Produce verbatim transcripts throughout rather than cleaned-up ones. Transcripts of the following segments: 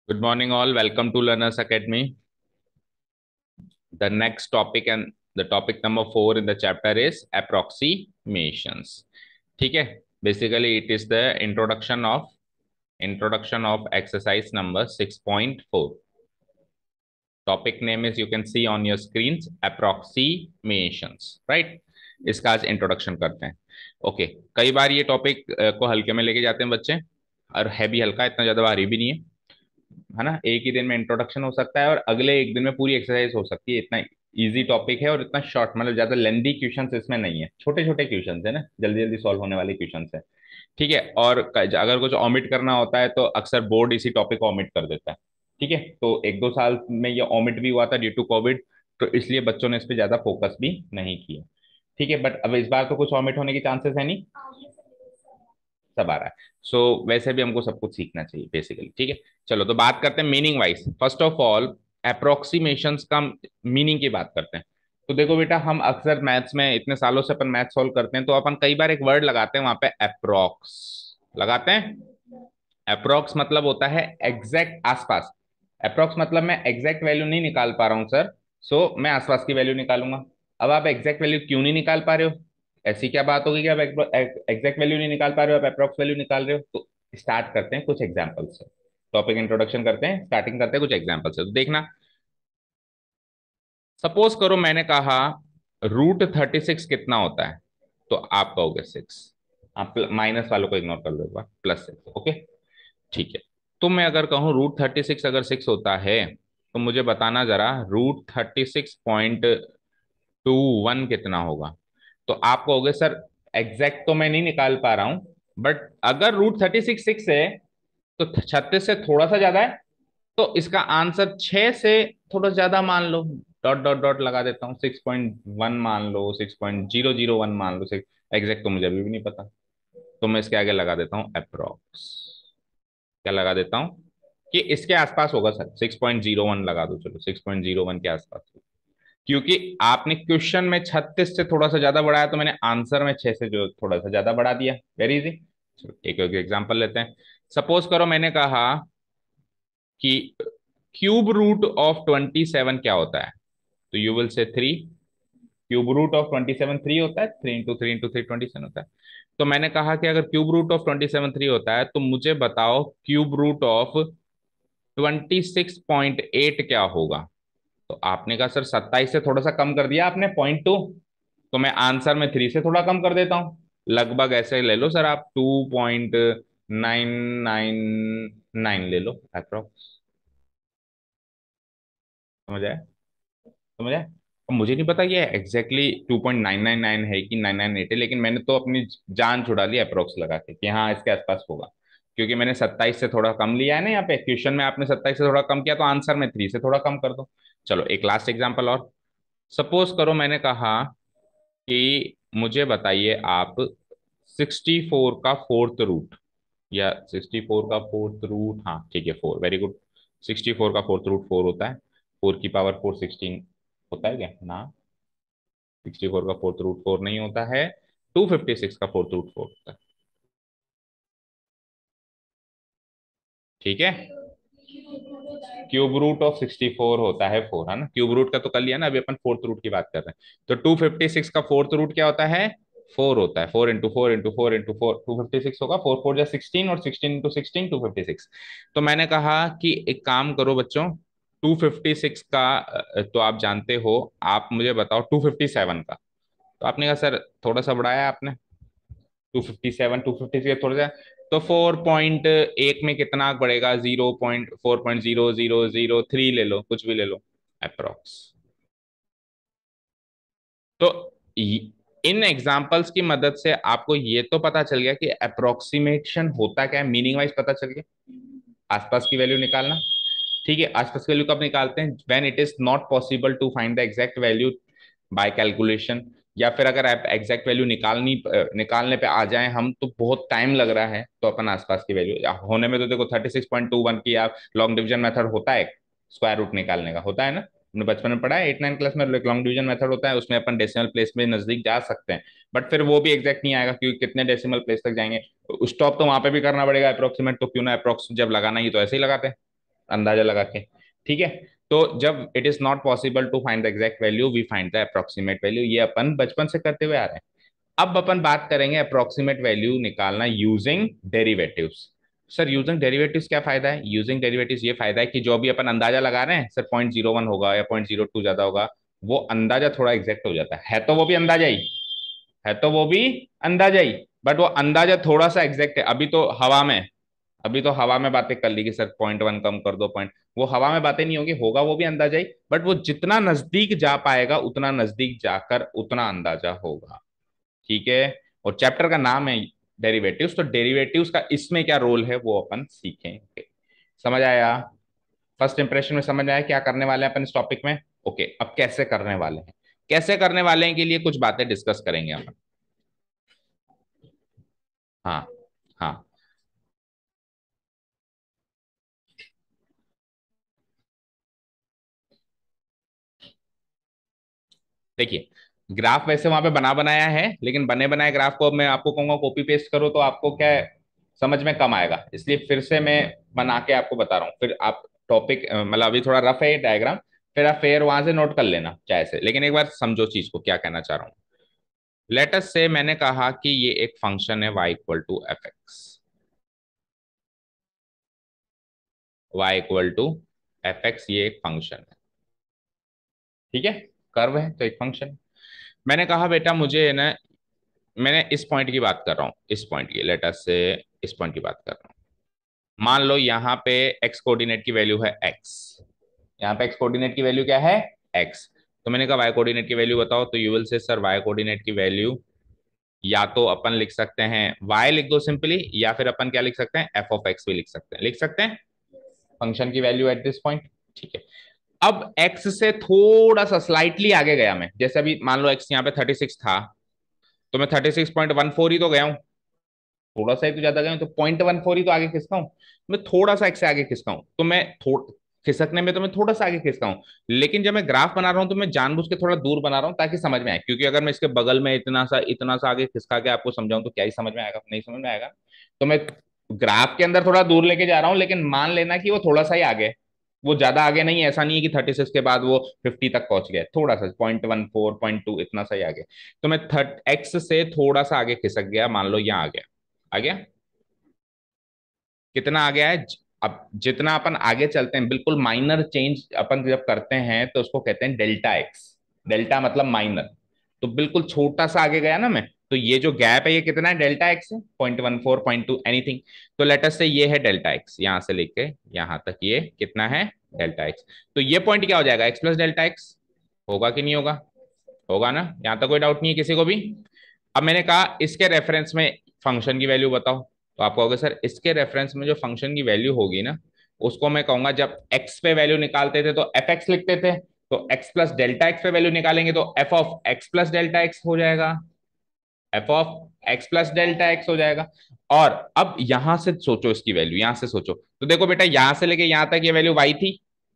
Good morning, all. Welcome to Learners Academy. The next topic and the topic number four in the chapter is approximations. ठीक है. Basically, it is the introduction of introduction of exercise number six point four. Topic name is you can see on your screens approximations, right? इसका आज introduction करते हैं. Okay okay. कई बार ये topic को हल्के में लेके जाते हैं बच्चे, और है भी हल्का, इतना ज्यादा भारी भी नहीं है, है ना. एक ही दिन में इंट्रोडक्शन हो सकता है और अगले एक दिन में पूरी एक्सरसाइज हो सकती है. इतना इजी टॉपिक है और इतना शॉर्ट, मतलब ज्यादा लेंदी क्वेश्चंस इसमें नहीं है. छोटे छोटे क्वेश्चंस है ना, जल्दी जल्दी सॉल्व होने वाले क्वेश्चंस है. ठीक है. और अगर कुछ ऑमिट करना होता है तो अक्सर बोर्ड इसी टॉपिक को ऑमिट कर देता है. ठीक है. तो एक दो साल में ये ऑमिट भी हुआ था ड्यू टू कोविड, तो इसलिए बच्चों ने इस पर ज्यादा फोकस भी नहीं किया. ठीक है. बट अब इस बार तो कुछ ऑमिट होने के चांसेस है नहीं, सब आ रहा है. सो so, वैसे भी हमको सब कुछ सीखना चाहिए बेसिकली. ठीक है. चलो तो बात करते हैं meaning wise. First of all approximations का मीनिंग की बात करते हैं. तो देखो बेटा, हम अक्सर मैथ्स में इतने सालों से अपन मैथ सॉल्व करते हैं, तो अपन कई बार एक वर्ड लगाते हैं वहां पे अप्रोक्स लगाते हैं. अप्रोक्स मतलब होता है एग्जैक्ट आसपास. अप्रोक्स मतलब मैं एग्जैक्ट वैल्यू नहीं निकाल पा रहा हूं सर, सो मैं आसपास की वैल्यू निकालूंगा. अब आप एग्जैक्ट वैल्यू क्यों नहीं निकाल पा रहे हो? ऐसी क्या बात होगी कि आप एग्जैक्ट वैल्यू नहीं निकाल पा रहे हो, आप अप्रोक्स वैल्यू निकाल रहे हो? तो स्टार्ट करते हैं कुछ एग्जांपल से. टॉपिक इंट्रोडक्शन करते हैं, स्टार्टिंग करते हैं कुछ एग्जांपल से. तो देखना, सपोज करो मैंने कहा रूट थर्टी सिक्स कितना होता है, तो आप कहोगे सिक्स. आप माइनस वालों को इग्नोर कर लो एक बार, प्लस सिक्स. ओके, ठीक है. तो मैं अगर कहूँ रूट थर्टी सिक्स अगर सिक्स होता है, तो मुझे बताना जरा root thirty six point two one कितना होगा. तो आप कहोगे सर एग्जैक्ट तो मैं नहीं निकाल पा रहा हूं, बट अगर रूट थर्टी सिक्स सिक्स है तो छत्तीस से थोड़ा सा ज्यादा है, तो इसका आंसर छह से थोड़ा ज्यादा मान लो. डॉट डॉट डॉट लगा देता हूँ, सिक्स पॉइंट वन मान लो, six point zero zero one मान लो. एग्जैक्ट तो मुझे अभी भी नहीं पता, तो मैं इसके आगे लगा देता हूँ अप्रोक्स. क्या लगा देता हूँ कि इसके आसपास होगा sir. Six point zero one लगा दो, चलो सिक्स पॉइंट जीरो वन के आसपास होगा. क्योंकि आपने क्वेश्चन में छत्तीस से थोड़ा सा ज्यादा बढ़ाया, तो मैंने आंसर में छह से जो थोड़ा सा ज्यादा बढ़ा दिया. Very easy. चलो एक एक एग्जांपल लेते हैं. सपोज करो मैंने कहा कि cube root of twenty seven क्या होता है, तो you will say three. Cube root of twenty seven three होता है. Three into three into three twenty seven होता है. तो मैंने कहा कि अगर cube root of twenty seven three होता है, तो मुझे बताओ cube root of twenty six point eight क्या होगा. तो आपने कहा सर सत्ताईस से थोड़ा सा कम कर दिया आपने, पॉइंट टू. तो मैं आंसर में थ्री से थोड़ा कम कर देता हूं. लगभग ऐसे ले लो सर आप, two point nine nine nine ले लो अप्रोक्स. समझ आया? समझ आया? अब मुझे नहीं पता ये exactly two point nine nine nine है कि नाइन नाइन एट है, लेकिन मैंने तो अपनी जान छुड़ा ली अप्रोक्स लगा के कि हाँ इसके आसपास होगा. क्योंकि मैंने सत्ताईस से थोड़ा कम लिया है ना, यहाँ पे क्वेश्चन में आपने सत्ताईस से थोड़ा कम किया, तो आंसर में थ्री से थोड़ा कम कर दो. चलो एक लास्ट एग्जांपल और. सपोज करो मैंने कहा कि मुझे बताइए आप सिक्सटी फोर का फोर्थ रूट, या सिक्सटी फोर का फोर्थ रूट, हाँ ठीक है four, very good. Sixty four का फोर्थ रूट फोर होता है. फोर की पावर फोर सिक्सटीन होता है क्या ना? सिक्सटी फोर का फोर्थ रूट फोर नहीं होता है. टू फिफ्टी सिक्स का फोर्थ रूट फोर होता है. ठीक है. Cube root of sixty four होता है फोर, है ना. क्यूब रूट का तो कर लिया ना, अभी अपन फोर्थ रूट की बात कर रहे हैं. तो टू फिफ्टी सिक्स का फोर्थ रूट क्या होता है? फोर होता है. Four into four into four into four, two fifty six होगा. फोर फोर जा सिक्सटीन, और sixteen into sixteen two fifty six. तो मैंने कहा कि एक काम करो बच्चों, टू फिफ्टी सिक्स का अ, तो आप जानते हो. आप मुझे बताओ टू फिफ्टी सेवन का. तो आपने कहा सर थोड़ा सा बढ़ाया आपने, two fifty seven two fifty six थोड़ा सा. तो फोर पॉइंट एक में कितना बढ़ेगा? Zero point four point zero zero zero three ले लो, कुछ भी ले लो अप्रोक्स. तो इ- इन एग्जाम्पल्स की मदद से आपको ये तो पता चल गया कि अप्रोक्सीमेशन होता क्या है, मीनिंग वाइज पता चल गया. आसपास की वैल्यू निकालना. ठीक है. आसपास की वैल्यू कब निकालते हैं? When it is not possible to find the exact value by calculation. या फिर अगर आप एग्जैक्ट वैल्यू निकालनी अ, निकालने पे आ जाए हम, तो बहुत टाइम लग रहा है, तो अपन आसपास की वैल्यू होने में, तो देखो thirty six point two one की आप लॉन्ग डिवीजन मेथड होता है, स्क्वायर रूट निकालने का होता है ना. हमने बचपन में पढ़ा है, एट नाइन क्लास में लॉन्ग डिवीजन मेथड होता है, उसमें अपन डेसिमल प्लेस में नजदीक जा सकते हैं. बट फिर वो भी एग्जैक्ट नहीं आएगा, क्योंकि कितने डेसिमल प्लेस तक जाएंगे. स्टॉप तो वहां पे भी करना पड़ेगा अप्रोक्सीमेट, तो क्यों ना अप्रोक्स जब लगाना ही तो ऐसे ही लगाते हैं. अंदाजा लगा के। ठीक है, तो जब it is not possible to find the exact value we find the approximate value, ये अपन बचपन से करते हुए आ रहे हैं। अब अपन बात करेंगे अप्रोक्सीमेट वैल्यू निकालना using derivatives. Sir using derivatives क्या फायदा है? यूजिंग डेरिवेटिव्स ये फायदा है कि जो भी अपन अंदाजा लगा रहे हैं, सर पॉइंट जीरो वन होगा या पॉइंट जीरो टू ज्यादा होगा, वो अंदाजा थोड़ा एग्जैक्ट हो जाता है है तो वो भी अंदाजा ही है तो वो भी अंदाजा ही बट वो अंदाजा थोड़ा सा एग्जैक्ट है। अभी तो हवा में अभी तो हवा में बातें कर ली कि सर पॉइंट वन कम कर दो पॉइंट, वो हवा में बातें नहीं होगी, होगा वो भी अंदाजा ही, बट वो जितना नजदीक जा पाएगा उतना नजदीक जाकर उतना अंदाजा होगा। ठीक है, और चैप्टर का नाम है डेरिवेटिव्स, तो डेरिवेटिव्स का इसमें क्या रोल है वो अपन सीखेंगे। समझ आया? फर्स्ट इंप्रेशन में समझ आया क्या करने वाले हैं अपन इस टॉपिक में? ओके, अब कैसे करने वाले हैं, कैसे करने वाले हैं के लिए कुछ बातें डिस्कस करेंगे अपन। हाँ हाँ, देखिए ग्राफ वैसे वहां पे बना बनाया है, लेकिन बने बनाए ग्राफ को अब मैं आपको कहूंगा कॉपी पेस्ट करो तो आपको क्या है, समझ में कम आएगा, इसलिए फिर से मैं बना के आपको बता रहा हूँ। फिर आप टॉपिक मतलब अभी थोड़ा रफ है ये डायग्राम, फिर आप फिर वहां से नोट कर लेना चाहे से, लेकिन एक बार समझो चीज को क्या कहना चाह रहा हूँ। लेटस से मैंने कहा कि ये एक फंक्शन है y equal to f x, y equal to f x, ये एक फंक्शन है। ठीक है, कर्व है तो एक फंक्शन। मैंने कहा बेटा मुझे है ना, मैंने इस पॉइंट की बात कर रहा हूँ, इस पॉइंट की, लेटस से इस पॉइंट की बात कर रहा हूँ। मान लो यहाँ पे एक्स कोऑर्डिनेट की वैल्यू है एक्स, यहाँ पे एक्स कोऑर्डिनेट की वैल्यू क्या है? एक्स। तो मैंने कहा वाई कोऑर्डिनेट की वैल्यू बताओ, तो you will say sir y coordinate की वैल्यू या तो अपन लिख सकते हैं y लिख दो सिंपली, या फिर अपन क्या लिख सकते हैं, एफ ऑफ एक्स भी लिख सकते हैं, लिख सकते हैं फंक्शन की वैल्यू एट दिस पॉइंट। ठीक है, अब x से थोड़ा सा स्लाइटली आगे गया मैं, जैसे अभी मान लो x यहाँ पे थर्टी सिक्स था, तो मैं thirty six point one four ही तो गया हूँ, थोड़ा सा ही तो ज्यादा गया हूँ, तो पॉइंट वन फोर ही तो आगे खिसका हूँ, मैं थोड़ा सा x से आगे खिसका हूँ, तो मैं थोड़ा खिसकने में तो मैं थोड़ा सा आगे खिसका हूँ, लेकिन जब मैं ग्राफ बना रहा हूँ तो मैं जानबूझ के थोड़ा दूर बना रहा हूँ ताकि समझ में आए, क्योंकि अगर मैं इसके बगल में इतना सा इतना सा आगे खिसका के आपको समझाऊं तो क्या ही समझ में आएगा, नहीं समझ में आएगा। तो मैं ग्राफ के अंदर थोड़ा दूर लेके जा रहा हूँ, लेकिन मान लेना कि वो थोड़ा सा ही आगे, वो ज्यादा आगे नहीं है, ऐसा नहीं है कि थर्टी सिक्स के बाद वो फिफ्टी तक पहुंच गया, थोड़ा सा point one four point two इतना सा ही आगे। तो मैं थर्ट एक्स से थोड़ा सा आगे खिसक गया, मान लो यहाँ आ गया, आ गया, कितना आ गया है? अब जितना अपन आगे चलते हैं, बिल्कुल माइनर चेंज अपन जब करते हैं तो उसको कहते हैं डेल्टा एक्स, डेल्टा मतलब माइनर, तो बिल्कुल छोटा सा आगे गया ना मैं, तो ये जो गैप है ये कितना है? डेल्टा एक्स है, point one four point two anything. तो लेटर से ये है डेल्टा एक्स, यहां से लेके यहां तक ये कितना है? Delta x. तो ये पॉइंट क्या हो जाएगा? एक्स प्लस डेल्टा एक्स, होगा कि नहीं होगा? होगा ना, यहां तक कोई डाउट नहीं है किसी को भी? अब मैंने कहा इसके रेफरेंस में फंक्शन की वैल्यू बताओ, तो आप कहोगे सर इसके रेफरेंस में जो फंक्शन की वैल्यू होगी ना, उसको मैं कहूंगा जब एक्स पे वैल्यू निकालते थे तो एफ एक्स लिखते थे, तो एक्स प्लस डेल्टा एक्स पे वैल्यू निकालेंगे तो f of x plus delta x हो जाएगा, f of x plus delta x हो जाएगा। और अब यहां से सोचो इसकी वैल्यू, यहां से सोचो, तो देखो बेटा यहां से लेके यहां तक ये वैल्यू वाई थी,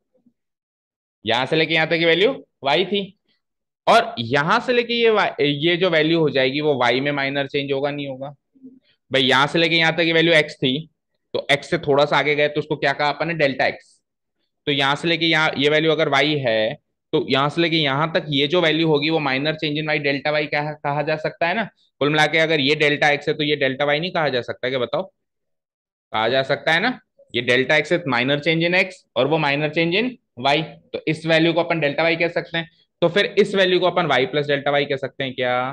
यहां से लेके यहां तक ये वैल्यू वाई थी, और यहां से लेके ये y- ये जो वैल्यू हो जाएगी वो y में माइनर चेंज होगा नहीं होगा? भाई यहां से लेके यहां तक ये वैल्यू x थी, तो x से थोड़ा सा आगे गए तो उसको क्या कहा अपन ने? Delta x। तो यहां से लेके यहाँ ये वैल्यू अगर y है, तो यहां से लेके यहां तक ये जो वैल्यू होगी वो minor change in y delta y कहा, कहा जा सकता है ना? कुल मिला के अगर ये डेल्टा x है तो ये डेल्टा y नहीं कहा जा सकता क्या? बताओ, कहा जा सकता है ना? ये डेल्टा x है माइनर चेंज इन x और वो माइनर चेंज इन y, तो इस वैल्यू को अपन डेल्टा y कह सकते हैं, तो फिर इस वैल्यू को अपन y प्लस डेल्टा y कह सकते हैं क्या?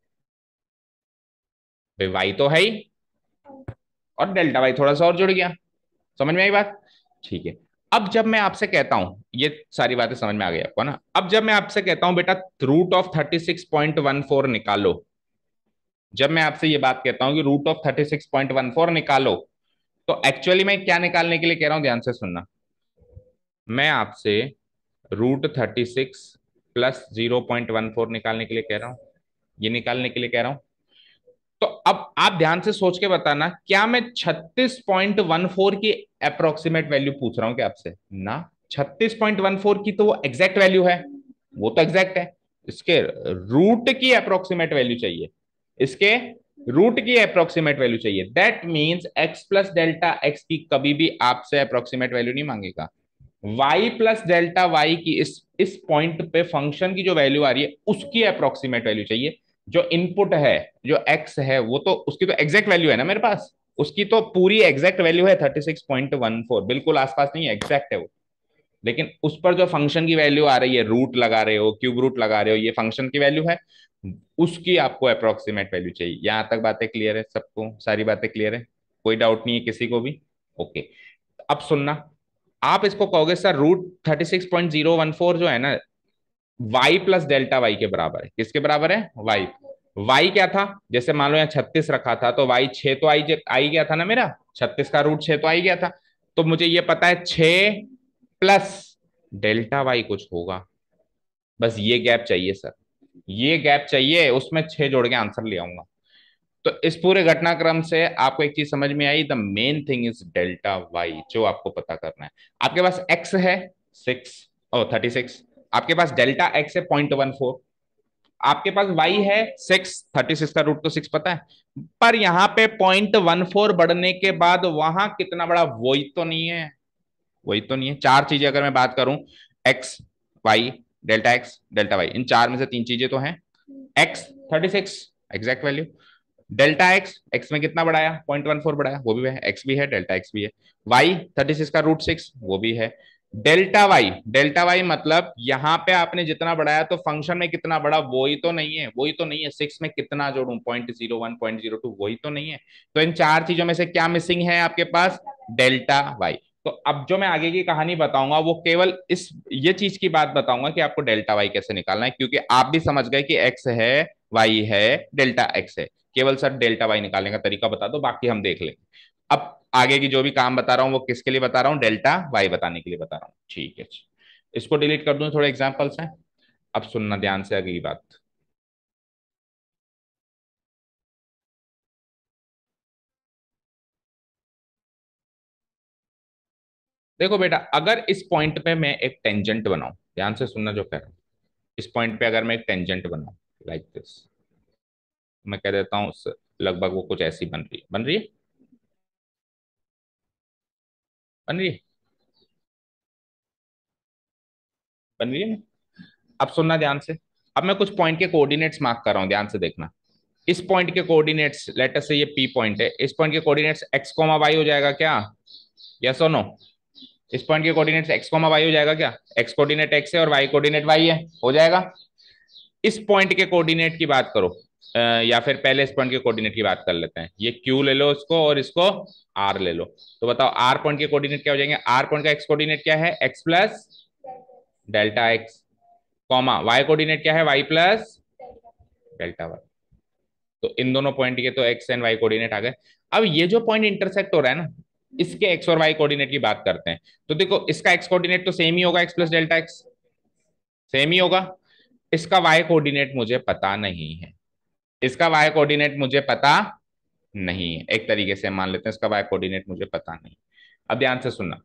भाई वाई तो है ही, और डेल्टा वाई थोड़ा सा और जुड़ गया, समझ में आई बात? ठीक है, अब जब मैं आपसे कहता हूं, ये सारी बातें समझ में आ गई आपको ना? अब जब मैं आपसे कहता हूं बेटा root of thirty six point one four निकालो, जब मैं आपसे ये बात कहता हूं कि root of thirty six point one four निकालो, तो एक्चुअली मैं क्या निकालने के लिए कह रहा हूं, ध्यान से सुनना। मैं आपसे root thirty six plus zero point one four निकालने के लिए कह रहा हूं, ये निकालने के लिए कह रहा हूं। तो अब आप ध्यान से सोच के बताना, क्या मैं छत्तीस पॉइंट वन फोर की अप्रोक्सीमेट वैल्यू पूछ रहा हूं क्या आपसे? ना, छत्तीस पॉइंट वन फोर की तो वो एग्जैक्ट वैल्यू है, वो तो एग्जैक्ट है, इसके रूट की अप्रोक्सीमेट वैल्यू चाहिए, इसके रूट की अप्रोक्सीमेट वैल्यू चाहिए। That means x plus delta x की कभी भी आपसे अप्रोक्सीमेट वैल्यू नहीं मांगेगा। वाई प्लस डेल्टा वाई की इस इस पॉइंट पे फंक्शन की जो वैल्यू आ रही है उसकी अप्रोक्सीमेट वैल्यू चाहिए। जो इनपुट है, जो एक्स है, वो तो उसकी तो एग्जैक्ट वैल्यू है ना मेरे पास, उसकी तो पूरी एग्जैक्ट वैल्यू है thirty six point one four, बिल्कुल आसपास नहीं है, एग्जैक्ट है वो। लेकिन उस पर जो फंक्शन की वैल्यू आ रही है, रूट लगा रहे हो, क्यूब रूट लगा रहे हो, ये फंक्शन की वैल्यू है, उसकी आपको अप्रोक्सीमेट वैल्यू चाहिए। यहां तक बातें क्लियर है सबको? सारी बातें क्लियर है? कोई डाउट नहीं है किसी को भी? ओके। अब सुनना, आप इसको कहोगे sir root thirty six point zero one four जो है ना, वाई प्लस डेल्टा वाई के बराबर है। किसके बराबर है? वाई। वाई क्या था? जैसे मान लो यहाँ छत्तीस रखा था, तो वाई छह तो आई आई गया था ना मेरा, छत्तीस का रूट छह तो आई गया था। तो मुझे ये पता है छह प्लस डेल्टा वाई कुछ होगा, बस ये गैप चाहिए सर, ये गैप चाहिए, उसमें छह जोड़ के आंसर ले आऊंगा। तो इस पूरे घटनाक्रम से आपको एक चीज समझ में आई, the main thing is delta y, जो आपको पता करना है। आपके पास एक्स है सिक्स, ओ थर्टी सिक्स, आपके पास डेल्टा एक्स है पॉइंट वन फोर, आपके पास वाई है सिक्स, थर्टी सिक्स का रूट तो सिक्स पता है, पर यहाँ पे पॉइंट वन फोर बढ़ने के बाद वहां कितना बड़ा, वही तो नहीं है, वही तो नहीं है। चार चीजें अगर मैं बात करूं, x, y, delta x, delta y, इन चार में से तीन चीजें तो हैं। X thirty six exact value, delta x, x में कितना बढ़ाया, पॉइंट वन फोर बढ़ाया, वो भी है, एक्स भी है, डेल्टा एक्स भी है। वाई थर्टी सिक्स का रूट सिक्स, वो भी है। डेल्टा वाई, डेल्टा वाई मतलब यहाँ पे आपने जितना बढ़ाया तो फंक्शन में कितना बढ़ा, वही तो नहीं है, वही तो नहीं है। सिक्स में कितना जोड़ू, point zero one, point zero two, वही तो नहीं है। तो इन चार चीजों में से क्या मिसिंग है आपके पास? Delta y. तो अब जो मैं आगे की कहानी बताऊंगा वो केवल इस ये चीज की बात बताऊंगा कि आपको डेल्टा वाई कैसे निकालना है, क्योंकि आप भी समझ गए कि एक्स है, वाई है, डेल्टा एक्स है। केवल सर डेल्टा वाई निकालने का तरीका बता दो, बाकी हम देख लेंगे। अब आगे की जो भी काम बता रहा हूँ वो किसके लिए बता रहा हूँ? डेल्टा वाई बताने के लिए बता रहा हूँ, ठीक है। इसको डिलीट कर दूं, थोड़े एग्जांपल्स हैं। अब सुनना ध्यान से अगली बात। देखो बेटा, अगर इस पॉइंट पे मैं एक टेंजेंट बनाऊं, ध्यान से सुनना जो कह रहा हूं, इस पॉइंट पे अगर मैं एक टेंजेंट बनाऊं लाइक दिस, मैं कह देता हूँ लगभग वो कुछ ऐसी बन रही है, बन रही है, बन रही है, बन रही है। अब सुनना ध्यान से, अब मैं कुछ पॉइंट के कोऑर्डिनेट्स मार्क कर रहा हूं, ध्यान से देखना। इस पॉइंट के कोऑर्डिनेट्स, लेट अस से ये पी पॉइंट है, इस पॉइंट के कोऑर्डिनेट्स एक्स कोमा वाई हो जाएगा क्या? यस और नो? इस पॉइंट के कोऑर्डिनेट्स एक्स कोमा वाई हो जाएगा क्या? एक्स कोऑर्डिनेट एक्स है और वाई कोऑर्डिनेट वाई है, हो जाएगा। इस पॉइंट के कोऑर्डिनेट की बात करो, अ, या फिर पहले इस पॉइंट के कोऑर्डिनेट की बात कर लेते हैं। ये क्यू ले लो इसको और इसको आर ले लो। तो बताओ आर पॉइंट के कोऑर्डिनेट क्या हो जाएंगे? आर पॉइंट का एक्स कोऑर्डिनेट क्या है? X plus delta x, comma y coordinate क्या है? Y plus delta y. तो इन दोनों पॉइंट के तो एक्स एंड वाई कोऑर्डिनेट आ गए। अब ये जो पॉइंट इंटरसेक्ट हो रहा है ना, इसके एक्स और वाई कोऑर्डिनेट की बात करते हैं। तो देखो इसका एक्स कोऑर्डिनेट तो सेम ही होगा, x plus delta x, same ही होगा। इसका वाई कोऑर्डिनेट मुझे पता नहीं है, इसका वाई कोऑर्डिनेट मुझे पता नहीं है, एक तरीके से मान लेते हैं इसका वाई कोऑर्डिनेट मुझे पता नहीं। अब ध्यान से सुनना,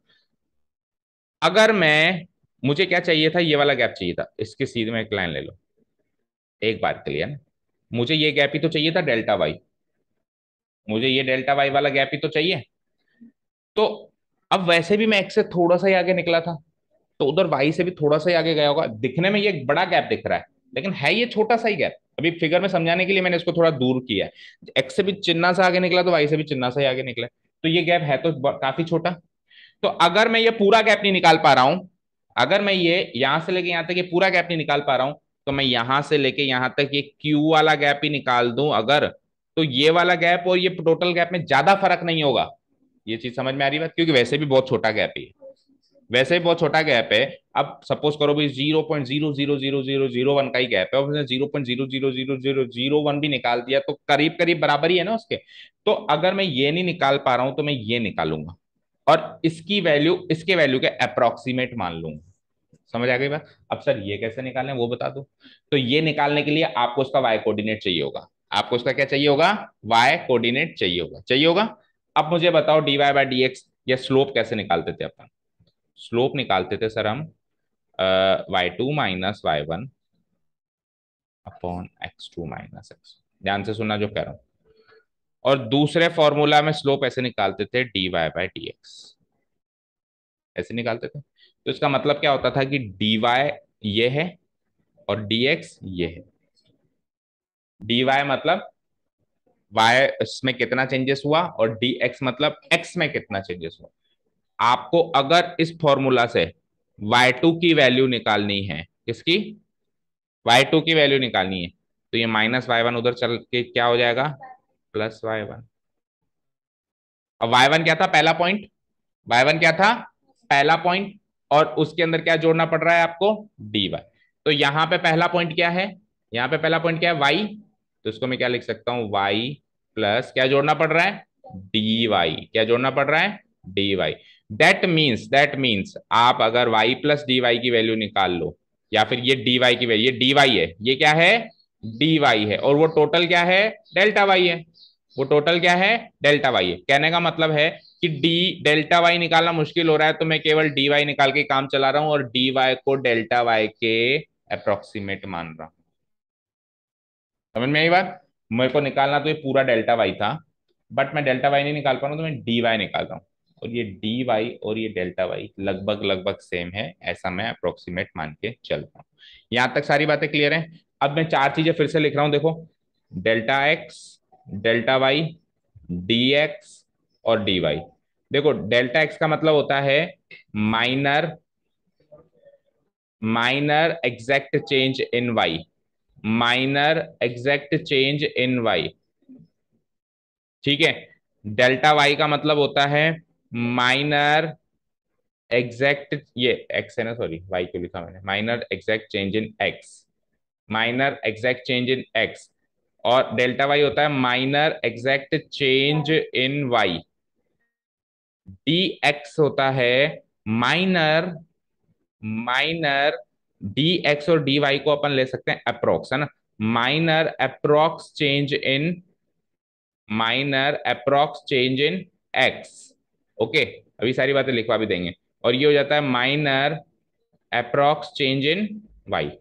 अगर मैं, मुझे क्या चाहिए था? ये वाला गैप चाहिए था, इसके सीधे में एक लाइन ले लो, एक बार क्लियर ना, मुझे ये गैप ही तो चाहिए था डेल्टा वाई, मुझे ये डेल्टा वाई वाला गैप ही तो चाहिए। तो अब वैसे भी मैं एक्स से थोड़ा सा ही आगे निकला था, तो उधर वाई से भी थोड़ा सा ही आगे गया होगा। दिखने में ये एक बड़ा गैप दिख रहा है, लेकिन है ये छोटा सा ही गैप। अभी फिगर में समझाने के लिए मैंने इसको थोड़ा दूर किया है। एक्स से भी चिन्ना सा आगे निकला तो वाई से भी चिन्ना सा ही आगे निकला, तो ये गैप है तो काफी छोटा। तो अगर मैं ये पूरा गैप नहीं निकाल पा रहा हूं, अगर मैं ये यहां से लेके यहां तक ये पूरा गैप नहीं निकाल पा रहा हूं, तो मैं यहां से लेके यहां तक ये क्यू वाला गैप ही निकाल दूं अगर, तो ये वाला गैप और ये टोटल गैप में ज्यादा फर्क नहीं होगा। ये चीज समझ में आ रही बात? क्योंकि वैसे भी बहुत छोटा गैप है, वैसे ही बहुत छोटा गैप है। अब सपोज करो भाई zero point zero zero zero zero zero one का ही गैप है और उसने zero point zero zero zero zero zero one भी निकाल दिया, तो करीब करीब बराबर ही है ना उसके। तो अगर मैं ये नहीं निकाल पा रहा हूं तो मैं ये निकालूंगा और इसकी वैल्यू इसके वैल्यू के अप्रोक्सीमेट मान लूंगा। समझ आ गई बात? अब सर ये कैसे निकालें वो बता दो। तो ये निकालने के लिए आपको उसका वाई कोऑर्डिनेट चाहिए होगा, आपको उसका क्या चाहिए होगा? वाई कोऑर्डिनेट चाहिए होगा, चाहिए होगा। अब मुझे बताओ d y by d x या स्लोप कैसे निकालते थे अपन? स्लोप निकालते थे सर हम y two minus y one upon x two minus x. ध्यान से सुनना जो कह रहा हूं, और दूसरे फॉर्मूला में स्लोप ऐसे निकालते थे d y by d x, ऐसे निकालते थे। तो इसका मतलब क्या होता था कि डी वाई ये है और डी एक्स ये है। डी वाई मतलब वाई में कितना चेंजेस हुआ और डी एक्स मतलब एक्स में कितना चेंजेस हुआ। आपको अगर इस फॉर्मूला से वाई टू की वैल्यू निकालनी है, किसकी, वाई टू की वैल्यू निकालनी है, तो ये माइनस वाई वन उधर चल के क्या हो जाएगा, प्लस वाई वन। अब वाई वन क्या था, पहला पॉइंट, वाई वन क्या था, पहला पॉइंट, और उसके अंदर क्या जोड़ना पड़ रहा है आपको, डी वाई। तो यहां पे पहला पॉइंट क्या है, यहाँ पे पहला पॉइंट क्या है, वाई, तो इसको मैं क्या लिख सकता हूँ, वाई प्लस क्या जोड़ना पड़ रहा है, डी वाई, क्या जोड़ना पड़ रहा है, d y. That means that means आप अगर वाई प्लस डी वाई की वैल्यू निकाल लो, या फिर ये डी वाई की वैल्यू, ये डी वाई है, ये क्या है, डी वाई है, और वो टोटल क्या है, डेल्टा वाई है, वो टोटल क्या है, डेल्टा वाई है। कहने का मतलब है कि डी डेल्टा वाई निकालना मुश्किल हो रहा है, तो मैं केवल डी वाई निकाल के काम चला रहा हूं और डी वाई को डेल्टा वाई के अप्रोक्सीमेट मान रहा हूं। समझ में आई बात, मेरे को निकालना तो ये पूरा डेल्टा वाई था, बट मैं डेल्टा वाई नहीं निकाल पा रहा हूं, तो मैं डी वाई निकाल रहा हूँ। और ये डी वाई और ये डेल्टा वाई लगभग लगभग सेम है, ऐसा मैं अप्रोक्सीमेट मान के चल रहा हूँ। यहां तक सारी बातें क्लियर है। अब मैं चार चीजें फिर से लिख रहा हूं, देखो, delta x, delta y, d x और डी वाई। देखो डेल्टा एक्स का मतलब होता है minor minor exact change in y, minor exact change in y, ठीक है। डेल्टा वाई का मतलब होता है माइनर एग्जैक्ट, ये एक्स है ना, सॉरी वाई को लिखा मैंने, minor exact change in x, minor exact change in x. और डेल्टा वाई होता है minor exact change in y. D x होता है माइनर माइनर डी एक्स और डी वाई को अपन ले सकते हैं अप्रोक्स, है ना, minor approx change in minor approx change in x. Okay, अभी सारी बातें लिखवा भी देंगे। और ये हो जाता है minor approx change in y,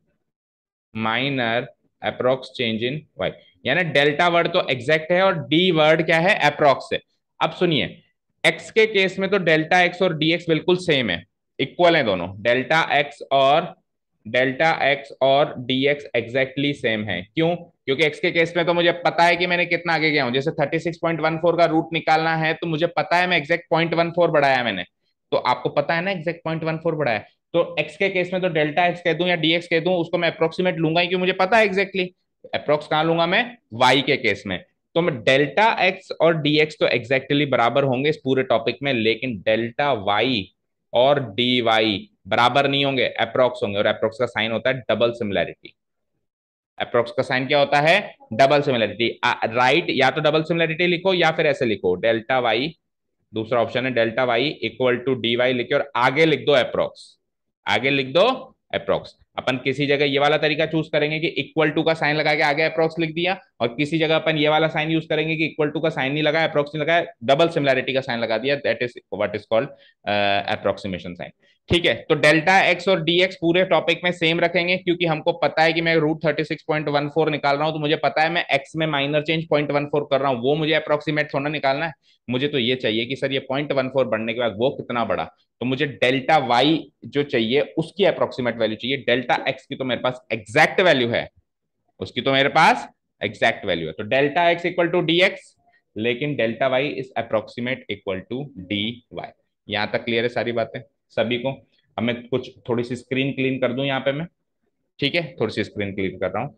minor approx change in y. यानी डेल्टा वर्ड तो एग्जैक्ट है और डी वर्ड क्या है, अप्रोक्स है। अब सुनिए, एक्स के केस में तो डेल्टा एक्स और डी एक्स बिल्कुल सेम है, इक्वल है दोनों, डेल्टा एक्स और डेल्टा एक्स और डी एक्स एग्जैक्टली सेम है। क्यों, क्योंकि एक्स के केस में तो मुझे पता है कि मैंने कितना आगे गया हूं, जैसे thirty six point one four का रूट निकालना है तो मुझे पता है मैं एग्जैक्ट पॉइंट वन फोर बढ़ाया मैंने, तो आपको पता है ना एग्जैक्ट पॉइंट वन फोर बढ़ाया। तो एक्स के केस में तो डेल्टा एक्स कह दूं या डीएक्स कह दूं, उसको मैं अप्रोक्सीमेट लूंगा ही, क्यों, मुझे पता है एग्जैक्टली। अप्रोक्स कहां लूंगा मैं, वाई के केस में। तो मैं डेल्टा एक्स और डीएक्स तो एग्जैक्टली बराबर होंगे इस पूरे टॉपिक में, लेकिन डेल्टा वाई और डी वाई बराबर नहीं होंगे, अप्रोक्स होंगे। और अप्रोक्स का साइन होता है डबल सिमिलैरिटी। अप्रोक्स का साइन क्या होता है, डबल सिमिलैरिटी। राइट, या तो डबल सिमिलैरिटी लिखो या फिर ऐसे लिखो, डेल्टा वाई, दूसरा ऑप्शन है delta y equal to d y लिखे और आगे लिख दो अप्रोक्स, आगे लिख दो अप्रोक्स। अपन किसी जगह ये वाला तरीका चूज करेंगे कि इक्वल टू का साइन लगा के आगे अप्रोक्स लिख दिया, और किसी जगह अपन ये वाला साइन यूज करेंगे कि इक्वल टू का साइन नहीं लगा, अप्रोक्स नहीं लगाया, डबल सिमिलैरिटी का साइन लगा दिया, that is what is called approximation sign. ठीक है, तो डेल्टा एक्स और डी एक्स पूरे टॉपिक में सेम रखेंगे, क्योंकि हमको पता है कि मैं root thirty six point one four निकाल रहा हूं, तो मुझे पता है मैं एक्स में minor change point one four कर रहा हूं, वो मुझे अप्रोक्सीमेट थोड़ा निकालना है। मुझे तो ये चाहिए कि सर ये पॉइंट वन फोर बढ़ने के बाद वो कितना बढ़ा, तो मुझे डेल्टा वाई जो चाहिए उसकी अप्रोक्सीमेट वैल्यू चाहिए। डेल्टा एक्स की तो मेरे पास एग्जैक्ट वैल्यू है, उसकी तो मेरे पास एग्जैक्ट वैल्यू है, तो delta x equal to d x, लेकिन delta y is approximate equal to d y. यहां तक क्लियर है सारी बातें सभी को। अब मैं कुछ थोड़ी सी स्क्रीन क्लीन कर दूं यहाँ पे मैं, ठीक है, थोड़ी सी स्क्रीन क्लीन कर रहा हूं।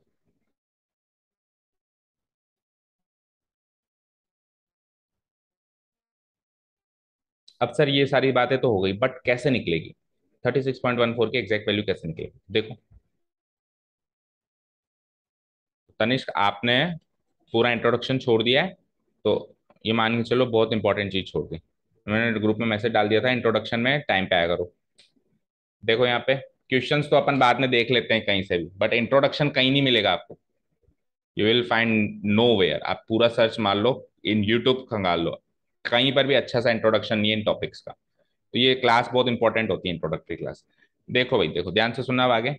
अब सर ये सारी बातें तो हो गई, बट कैसे निकलेगी thirty six point one four की एग्जैक्ट वैल्यू, कैसे निकलेगी देखो। तनिष्क आपने पूरा इंट्रोडक्शन छोड़ दिया है, तो ये मान के चलो बहुत इंपॉर्टेंट चीज छोड़ दी। मैंने ग्रुप में मैसेज डाल दिया था, इंट्रोडक्शन में टाइम पे आया करो। देखो यहाँ पे क्वेश्चंस तो अपन बाद में देख लेते हैं कहीं से भी, बट इंट्रोडक्शन कहीं नहीं मिलेगा आपको, you will find nowhere. आप पूरा सर्च मार लो, इन यूट्यूब खंगाल लो, कहीं पर भी अच्छा सा इंट्रोडक्शन नहीं है इन टॉपिक्स का। तो ये क्लास बहुत इंपॉर्टेंट होती है, इंट्रोडक्टरी क्लास। देखो भाई, देखो ध्यान से सुनना अब आगे।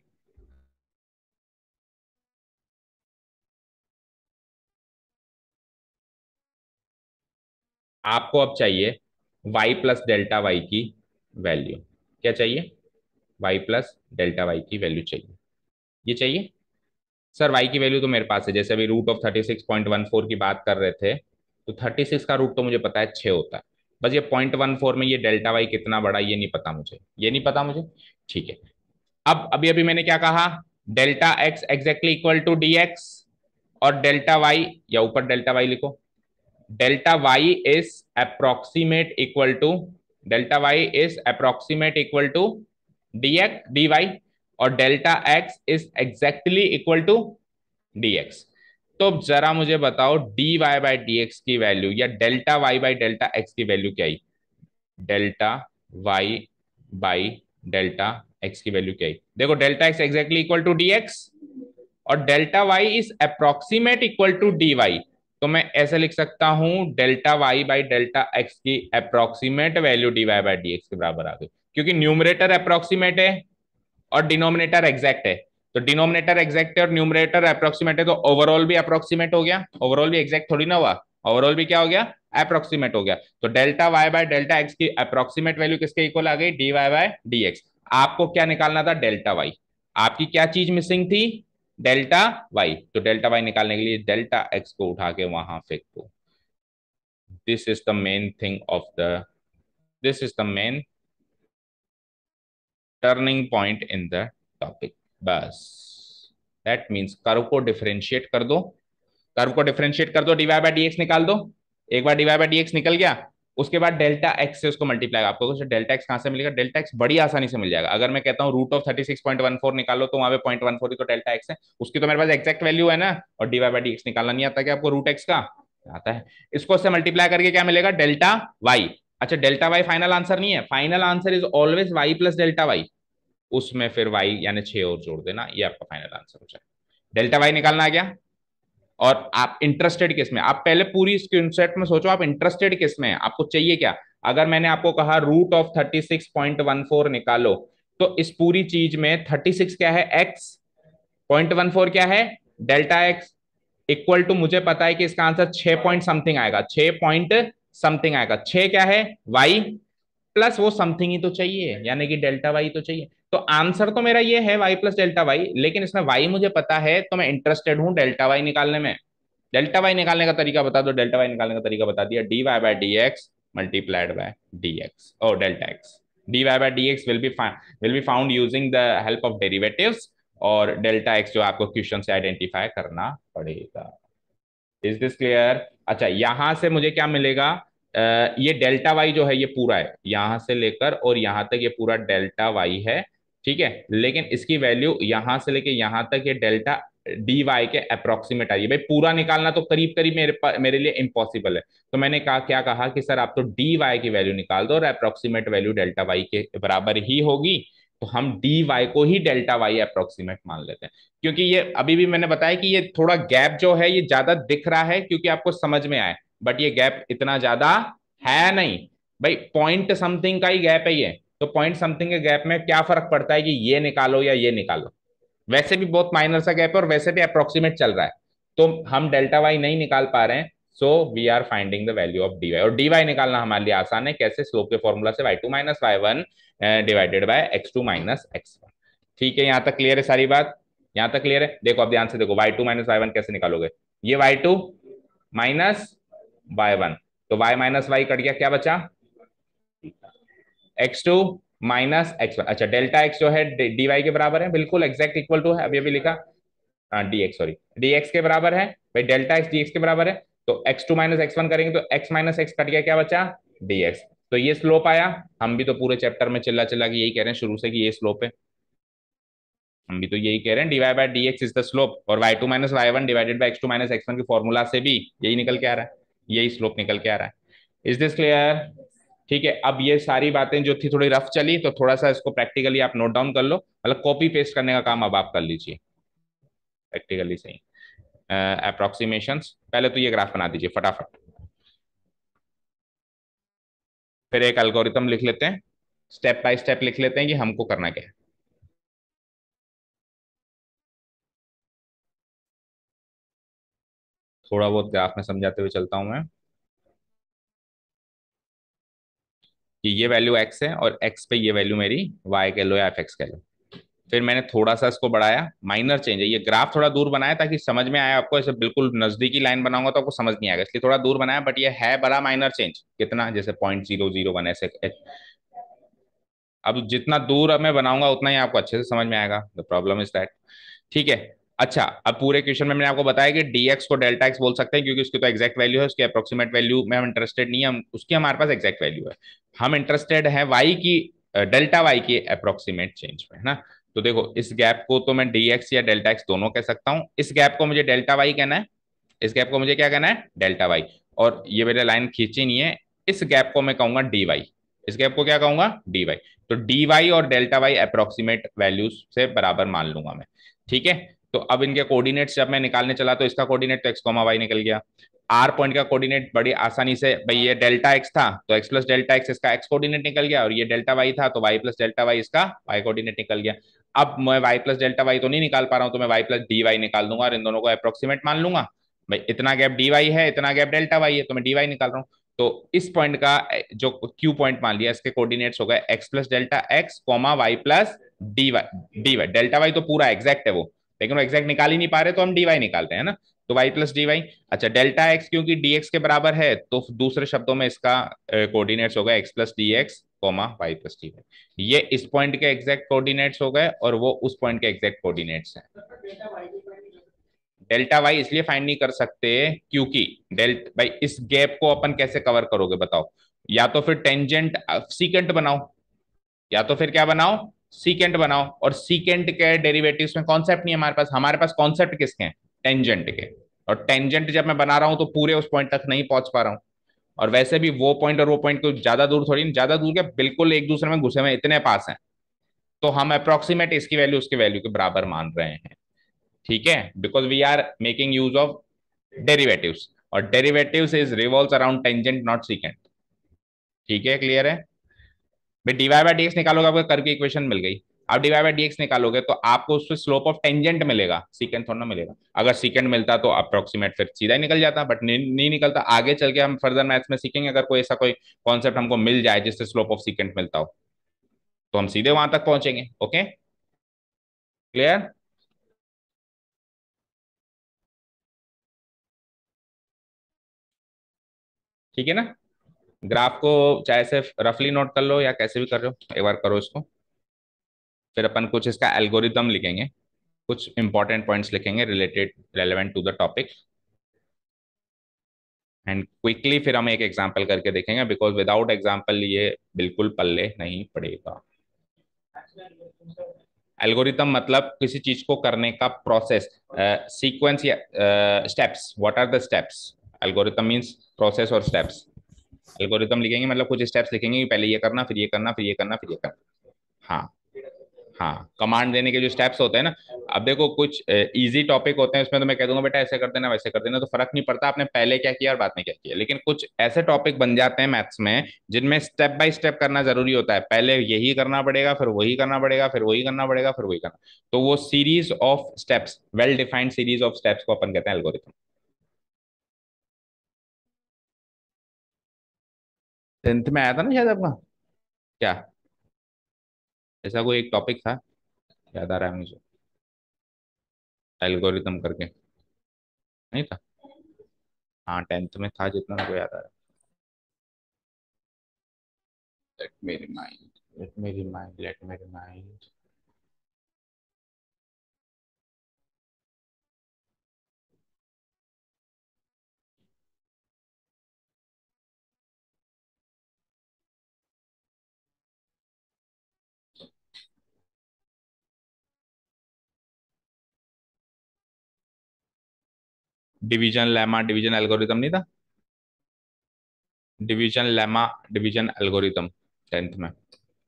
आपको अब चाहिए y प्लस डेल्टा वाई की वैल्यू। क्या चाहिए? y प्लस डेल्टा वाई की वैल्यू चाहिए। ये चाहिए। सर y की वैल्यू तो मेरे पास है, जैसे अभी root of thirty six point one four की बात कर रहे थे, तो थर्टी सिक्स का रूट तो मुझे पता है छः होता है। बस ये पॉइंट वन फोर में ये डेल्टा वाई कितना बड़ा, ये नहीं पता मुझे, ये नहीं पता मुझे। ठीक है। अब अभी अभी मैंने क्या कहा? Delta x exactly equal to d x, और डेल्टा वाई, या ऊपर डेल्टा वाई लिखो, delta y is approximate equal to, delta y is approximate equal to d x d y, और delta x is exactly equal to d x. तो जरा मुझे बताओ d y by d x की value, या delta y by delta x की value क्या है? Delta y by delta x की वैल्यू क्या है? देखो delta x exactly equal to d x, और delta y is approximate equal to d y. तो मैं ऐसे लिख सकता हूं, delta y by delta x की approximate value d y by d x के बराबर आ गई, क्योंकि न्यूमरेटर अप्रोक्सीमेट है और डिनोमिनेटर एग्जैक्ट है। तो डिनोमिनेटर एग्जैक्ट है और न्यूमरेटर अप्रोक्सीमेट है, तो ओवरऑल भी अप्रोक्सीमेट हो गया, ओवरऑल भी एग्जैक्ट थोड़ी ना हुआ, ओवरऑल भी क्या हो गया? अप्रोक्सीमेट हो गया। तो delta y by delta x की अप्रोक्सीमेट वैल्यू किसके इक्वल आ गई? D y by d x. आपको क्या निकालना था? Delta y. आपकी क्या चीज मिसिंग थी? Delta y. तो डेल्टा वाई निकालने के लिए डेल्टा एक्स को उठा के वहां फेंक दो। This is the main thing of the, this is the main turning point in the topic. बस, दैट मीन्स कर्व को डिफरेंशिएट कर दो, कर्व को डिफरेंशिएट कर दो, डीवाई बाई डी एक्स निकाल दो। एक बार डीवाई बाई डी एक्स निकल गया, उसके बाद डेल्टा एक्स से उसको मल्टीप्लाई, आपको डेल्टा एक्स कहां से मिलेगा? डेल्टा एक्स बड़ी आसानी से मिल जाएगा। अगर मैं कहता हूं root of thirty six point one four निकालो, तो वहां पे पॉइंट वन फोर ही तो डेल्टा एक्स है, उसकी तो मेरे पास एक्जैक्ट वैल्यू है ना। और डीवाई बाई डी एक्स निकालना नहीं आता क्या आपको रूट एक्स का? आता है। इसको उससे मल्टीप्लाई करके क्या मिलेगा? Delta y. अच्छा, डेल्टा वाई फाइनल आंसर नहीं है, final answer is always y plus delta y. उसमें फिर वाई यानी छह और जोड़ देना, ये आपका फाइनल आंसर हो जाए। डेल्टा वाई निकालना आ गया। और आप इंटरेस्टेड किस में? आप पहले पूरी स्क्रीनशॉट में सोचो, आप इंटरेस्टेड किस में है, आपको चाहिए क्या? अगर मैंने आपको कहा root of thirty six point one four निकालो, तो इस पूरी चीज में थर्टी सिक्स क्या है? एक्स। पॉइंट वन फोर क्या है? Delta x. इक्वल टू, मुझे पता है कि इसका आंसर छह पॉइंट समथिंग आएगा, छह पॉइंट समथिंग आएगा। छह क्या है? वाई प्लस वो समथिंग ही तो चाहिए, यानी कि डेल्टा वाई तो चाहिए। तो आंसर तो मेरा ये है वाई प्लस डेल्टा वाई, लेकिन इसमें वाई मुझे पता है, तो मैं इंटरेस्टेड हूं डेल्टा वाई निकालने में। डेल्टा वाई निकालने का तरीका बता दो। डेल्टा वाई निकालने का तरीका बता दिया, d y by d x multiplied by d x और delta x. D y by d x will be will be found using the help of derivatives, और डेल्टा एक्स जो आपको क्वेश्चन से आइडेंटिफाई करना पड़ेगा। Is this clear? अच्छा, यहां से मुझे क्या मिलेगा? uh, ये डेल्टा वाई जो है ये पूरा है, यहां से लेकर और यहां तक ये पूरा डेल्टा वाई है। ठीक है, लेकिन इसकी वैल्यू यहां से लेके यहां तक ये डेल्टा डी वाई के अप्रोक्सीमेट आ रही है। भाई पूरा निकालना तो करीब करीब मेरे पा, मेरे लिए इम्पॉसिबल है। तो मैंने कहा, क्या कहा कि सर आप तो डी वाई की वैल्यू निकाल दो, और अप्रोक्सीमेट वैल्यू डेल्टा वाई के बराबर ही होगी। तो हम डी वाई को ही डेल्टा वाई अप्रोक्सीमेट मान लेते हैं, क्योंकि ये अभी भी मैंने बताया कि ये थोड़ा गैप जो है ये ज्यादा दिख रहा है क्योंकि आपको समझ में आए, बट ये गैप इतना ज्यादा है नहीं। भाई पॉइंट समथिंग का ही गैप है ये। तो पॉइंट समथिंग के गैप में क्या फर्क पड़ता है कि ये निकालो या ये निकालो? वैसे भी बहुत माइनर सा गैप है, और वैसे भी अप्रोक्सीमेट चल रहा है। तो हम डेल्टा वाई नहीं निकाल पा रहे हैं, so we are finding the value of d y. और डी वाई निकालना हमारे लिए आसान है, कैसे? स्लोप के फॉर्मूला से, y two minus y one divided by x two minus x one. ठीक है, यहां तक क्लियर है सारी बात? यहां तक क्लियर है? देखो अब ध्यान से देखो, y two minus y one कैसे निकालोगे? ये y two minus y one, तो वाई माइनस वाई कट गया, क्या बचा? X two minus x one. अच्छा, डेल्टा एक्स जो है डी वाई के बराबर है, बिल्कुल एग्जैक्ट इक्वल टू है, अभी अभी लिखा। D x, sorry, d x के बराबर है। भाई डेल्टा एक्स डी एक्स के बराबर है, तो x two minus x one करेंगे तो एक्स माइनस एक्स कट गया, क्या बचा? D x. तो ये स्लोप आया। हम भी तो पूरे चैप्टर में चिल्ला चिल्ला के यही कह रहे हैं शुरू से कि ये स्लोप है। हम भी तो यही कह रहे हैं, d y by d x is the slope, और y two minus y one divided by x two minus x one के फॉर्मूला से भी यही निकल के आ रहा है, यही स्लोप निकल के आ रहा है। Is this clear? ठीक है, अब ये सारी बातें जो थी थोड़ी रफ चली, तो थोड़ा सा इसको प्रैक्टिकली आप नोट डाउन कर लो, मतलब कॉपी पेस्ट करने का काम अब आप कर लीजिए प्रैक्टिकली सही। अप्रोक्सीमेशंस, पहले तो ये ग्राफ बना दीजिए फटाफट, फिर एक एल्गोरिथम लिख लेते हैं, स्टेप बाय स्टेप लिख लेते हैं कि हमको करना क्या है। थोड़ा बहुत ग्राफ में समझाते हुए चलता हूं मैं। कि ये वैल्यू एक्स है और एक्स पे ये वैल्यू मेरी वाई कह लो या एफ एक्स कह लो। फिर मैंने थोड़ा सा इसको बढ़ाया, माइनर चेंज है, ये ग्राफ थोड़ा दूर बनाया ताकि समझ में आए आपको। ऐसे बिल्कुल नजदीकी लाइन बनाऊंगा तो आपको समझ नहीं आएगा, इसलिए थोड़ा दूर बनाया, बट ये है बड़ा माइनर चेंज। कितना, जैसे पॉइंट जीरो जीरो वन ऐसे। अब जितना दूर मैं बनाऊंगा उतना ही आपको अच्छे से समझ में आएगा। The problem is that. ठीक है। अच्छा, अब पूरे क्वेश्चन में मैंने आपको बताया कि dx को डेल्टा एक्स बोल सकते हैं क्योंकि उसकी तो एग्जैक्ट वैल्यू है, उसकी अप्रोक्सीमेट वैल्यू में हम इंटरेस्टेड नहीं है, हम उसकी हमारे पास एग्जैक्ट वैल्यू है। हम इंटरेस्टेड है y की, डेल्टा वाई की अप्रोक्सीमेट चेंज में, है ना। तो देखो, इस गैप को तो मैं dx या डेल्टा एक्स दोनों कह सकता हूँ, इस गैप को मुझे डेल्टा वाई कहना है, इस गैप को मुझे क्या कहना है, डेल्टा वाई। और ये मैंने लाइन खींची नहीं है, इस गैप को मैं कहूंगा डी वाई, इस गैप को क्या कहूंगा, डी वाई। तो डी वाई और डेल्टा वाई अप्रोक्सीमेट वैल्यूज से बराबर मान लूंगा मैं। ठीक है। तो अब इनके कोऑर्डिनेट्स जब मैं निकालने चला तो इसका कोऑर्डिनेट तो एक्स कॉमा वाई निकल गया। आर पॉइंट का कोऑर्डिनेट बड़ी आसानी से, भाई ये डेल्टा एक्स था तो एक्स प्लस डेल्टा एक्स इसका एक्स कोऑर्डिनेट निकल गया, और ये डेल्टा वाई था तो वाई प्लस डेल्टा वाई इसका वाई कोऑर्डिनेट निकल गया। अब मैं वाई प्लस डेल्टा वाई तो नहीं निकाल पा रहा हूं, तो मैं वाई प्लस डी वाई निकाल दूंगा और इन दोनों को अप्रोक्सीमेट मान लूंगा। भाई इतना गैप डी वाई है, इतना गैप डेल्टा वाई है, तो मैं डी वाई निकाल रहा हूँ। तो इस पॉइंट का जो क्यू पॉइंट मान लिया, इसके कोऑर्डिनेट्स हो गए x plus delta x comma y plus d y. D y delta y तो पूरा एग्जैक्ट है वो, लेकिन वो एग्जैक्ट निकाल ही नहीं पा रहे तो हम डी वाई निकालते हैं ना। तो वाई प्लस डी वाई। अच्छा, डेल्टा एक्स क्योंकि डीएक्स के बराबर है तो दूसरे शब्दों में इसका कोऑर्डिनेट्स हो गए x plus d x comma y plus d y. ये इस पॉइंट के एग्जैक्ट कोऑर्डिनेट्स हो गए और वो उस पॉइंट के एग्जैक्ट कोऑर्डिनेट्स हैं। डेल्टा वाई इसलिए फाइंड नहीं कर सकते क्योंकि डेल्टा भाई, इस गैप को अपन कैसे कवर करोगे बताओ। या तो फिर टेंजेंट सीकेंट बनाओ, या तो फिर क्या बनाओ, सीकेंट बनाओ। और सीकेंट के डेरिवेटिव्स में कॉन्सेप्ट नहीं है हमारे पास, हमारे पास कॉन्सेप्ट किसके हैं, टेंजेंट के। और टेंजेंट जब मैं बना रहा हूं तो पूरे उस पॉइंट तक नहीं पहुंच पा रहा हूं। और वैसे भी वो पॉइंट और वो पॉइंट को ज्यादा दूर थोड़ी, ज्यादा दूर क्या, बिल्कुल एक दूसरे में घुसे हुए इतने पास हैं। तो हम अप्रोक्सीमेट इसकी वैल्यू उसकी वैल्यू के बराबर मान रहे हैं। ठीक है, because we are making use of derivatives, और derivatives is revolves around tangent not secant. ठीक है, क्लियर है। भाई डीवाई बाई डी एक्स निकालोगे, आपको कर्व की इक्वेशन मिल गई। आप डीवाई बाई डी एक्स निकालोगे तो आपको उससे स्लोप ऑफ टेंजेंट मिलेगा, सीकेंट थोड़ा ना मिलेगा। अगर सीकेंट मिलता तो अप्रोक्सीमेट फिर सीधा ही निकल जाता, बट नहीं, नहीं निकलता। आगे चल के हम फर्दर मैथ्स में सीखेंगे, अगर कोई ऐसा कोई कॉन्सेप्ट हमको मिल जाए जिससे स्लोप ऑफ सीकेंट मिलता हो तो हम सीधे वहां तक पहुंचेंगे। Okay, clear. ठीक है ना। ग्राफ को चाहे से रफली नोट कर लो या कैसे भी कर रहे हो, एक बार करो इसको। फिर अपन कुछ इसका एल्गोरिदम लिखेंगे, कुछ इंपॉर्टेंट पॉइंट्स लिखेंगे related relevant to the topic, and quickly फिर हम एक एग्जांपल करके देखेंगे, बिकॉज विदाउट एग्जांपल ये बिल्कुल पल्ले नहीं पड़ेगा। एल्गोरिथम मतलब किसी चीज को करने का प्रोसेस, सीक्वेंस या steps. What are the steps, algorithm means process और स्टेप्स। एल्गोरिथम लिखेंगे मतलब कुछ स्टेप्स लिखेंगे कि पहले ये करना, फिर ये करना, फिर ये करना, फिर ये करना। हाँ, हाँ, कमांड देने के जो स्टेप्स होते हैं ना। अब देखो, कुछ इजी टॉपिक होते हैं उसमें तो मैं कह दूंगा बेटा ऐसे कर देना, वैसे कर देना, तो फर्क नहीं पड़ता आपने पहले क्या किया और बाद में क्या किया। लेकिन कुछ ऐसे टॉपिक बन जाते हैं मैथ्स में जिनमें स्टेप बाय स्टेप करना जरूरी होता है, पहले यही करना पड़ेगा, फिर वही करना पड़ेगा, फिर वही करना पड़ेगा, फिर वही करना। तो वो series of steps, well defined series of steps को अपन कहते हैं एल्गोरिथम। टेंथ में आया था ना शायद आपका, क्या ऐसा कोई एक टॉपिक था, याद आ रहा है मुझे, एल्गोरिथम करके, नहीं था। हाँ, टेंथ में था जितना मेरे को याद आ रहा है। Let me remind. Let me remind. Let me remind. Division lemma division algorithm नहीं था, division lemma division algorithm, tenth में।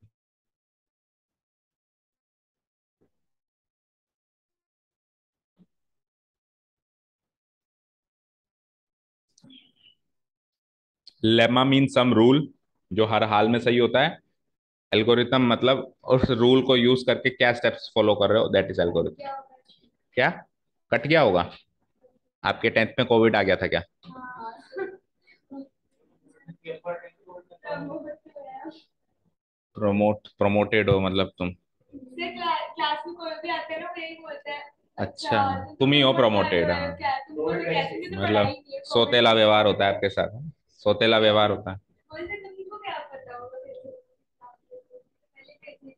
लेमा मीन सम रूल जो हर हाल में सही होता है। एल्गोरिथम मतलब उस रूल को यूज करके क्या स्टेप्स फॉलो कर रहे हो, दैट इज एल्गोरिथम। क्या कट गया होगा, आपके टेंथ में कोविड आ गया था क्या। प्रोमोट प्रोमोटेड हो मतलब तुम? से क्ला, क्लास में कोई भी आता है ना, वही बोलता है अच्छा, अच्छा तुम तो तुम ही हो बहुत पढ़ाने प्रोमोटेड? वाले हो, हाँ, क्या तुमको तो कैसे भी तो पढ़ाई मतलब नहीं है, कॉमेडी सोतेला नहीं व्यवहार है। होता है आपके साथ, हाँ? सोतेला व्यवहार होता है। बोलते तुमको क्या पता होगा कैसे, पहले कैसे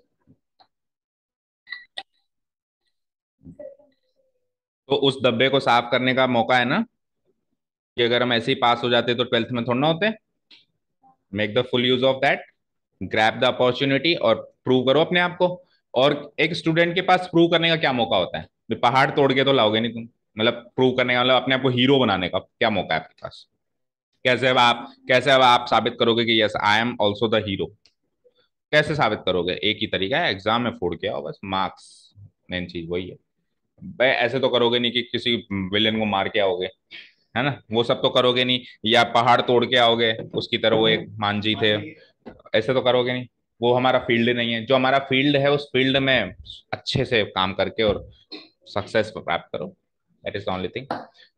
तो उस डब्बे को साफ करने का मौका है ना, कि अगर हम ऐसे ही पास हो जाते तो ट्वेल्थ में थोड़ा ना होते। Make the full use of that, grab the opportunity और प्रूव करो अपने आप को। और एक स्टूडेंट के पास प्रूव करने का क्या मौका होता है? भी पहाड़ तोड़ के तो लाओगे नहीं तुम। मतलब प्रूव करने का मतलब अपने आप को हीरो बनाने का क्या मौका है आपके पास? कैसे अब आप कैसे अब आप साबित करोगे कि yes I am also the hero? कैसे साबित करोगे? एक ही तरीका है, एग्जाम में फोड़ के आओ बस, मार्क्स मेन चीज वही है। भाई ऐसे तो करोगे नहीं कि किसी विलेन को मार के आओगे, है ना? वो सब तो करोगे नहीं, या पहाड़ तोड़ के आओगे उसकी तरह, वो एक मांझी थे, ऐसे तो करोगे नहीं। वो हमारा फील्ड नहीं है। जो हमारा फील्ड है उस फील्ड में अच्छे से काम करके और सक्सेस प्राप्त करो। That is the only thing.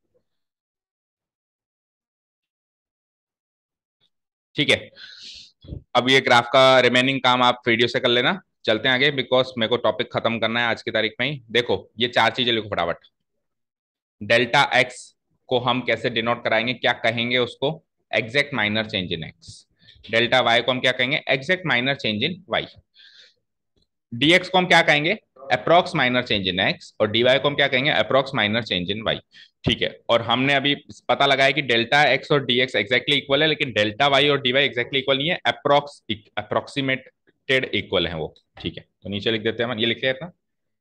ठीक है, अब ये ग्राफ का रिमेनिंग काम आप वीडियो से कर लेना। चलते हैं आगे, बिकॉज मेरे को टॉपिक खत्म करना है आज की तारीख में ही। देखो ये चार चीजें लिखो फटाफट। डेल्टा एक्स को हम कैसे डिनोट कराएंगे, क्या कहेंगे उसको? Exact minor change in x. Delta y को हम क्या कहेंगे? Exact minor change in y. D x को हम क्या कहेंगे? Approx minor change in x. और डीवाई को हम क्या कहेंगे? Approx minor change in y. ठीक है, और हमने अभी पता लगाया कि डेल्टा एक्स और डीएक्स एक्जैक्टली इक्वल है, लेकिन डेल्टा वाई और डीवाई एक्जैक्टली इक्वल नहीं है, अप्रॉक्स अप्रोक्सीमेटेड इक्वल है वो। ठीक है, तो नीचे लिख देते हैं, ये लिख लिया था।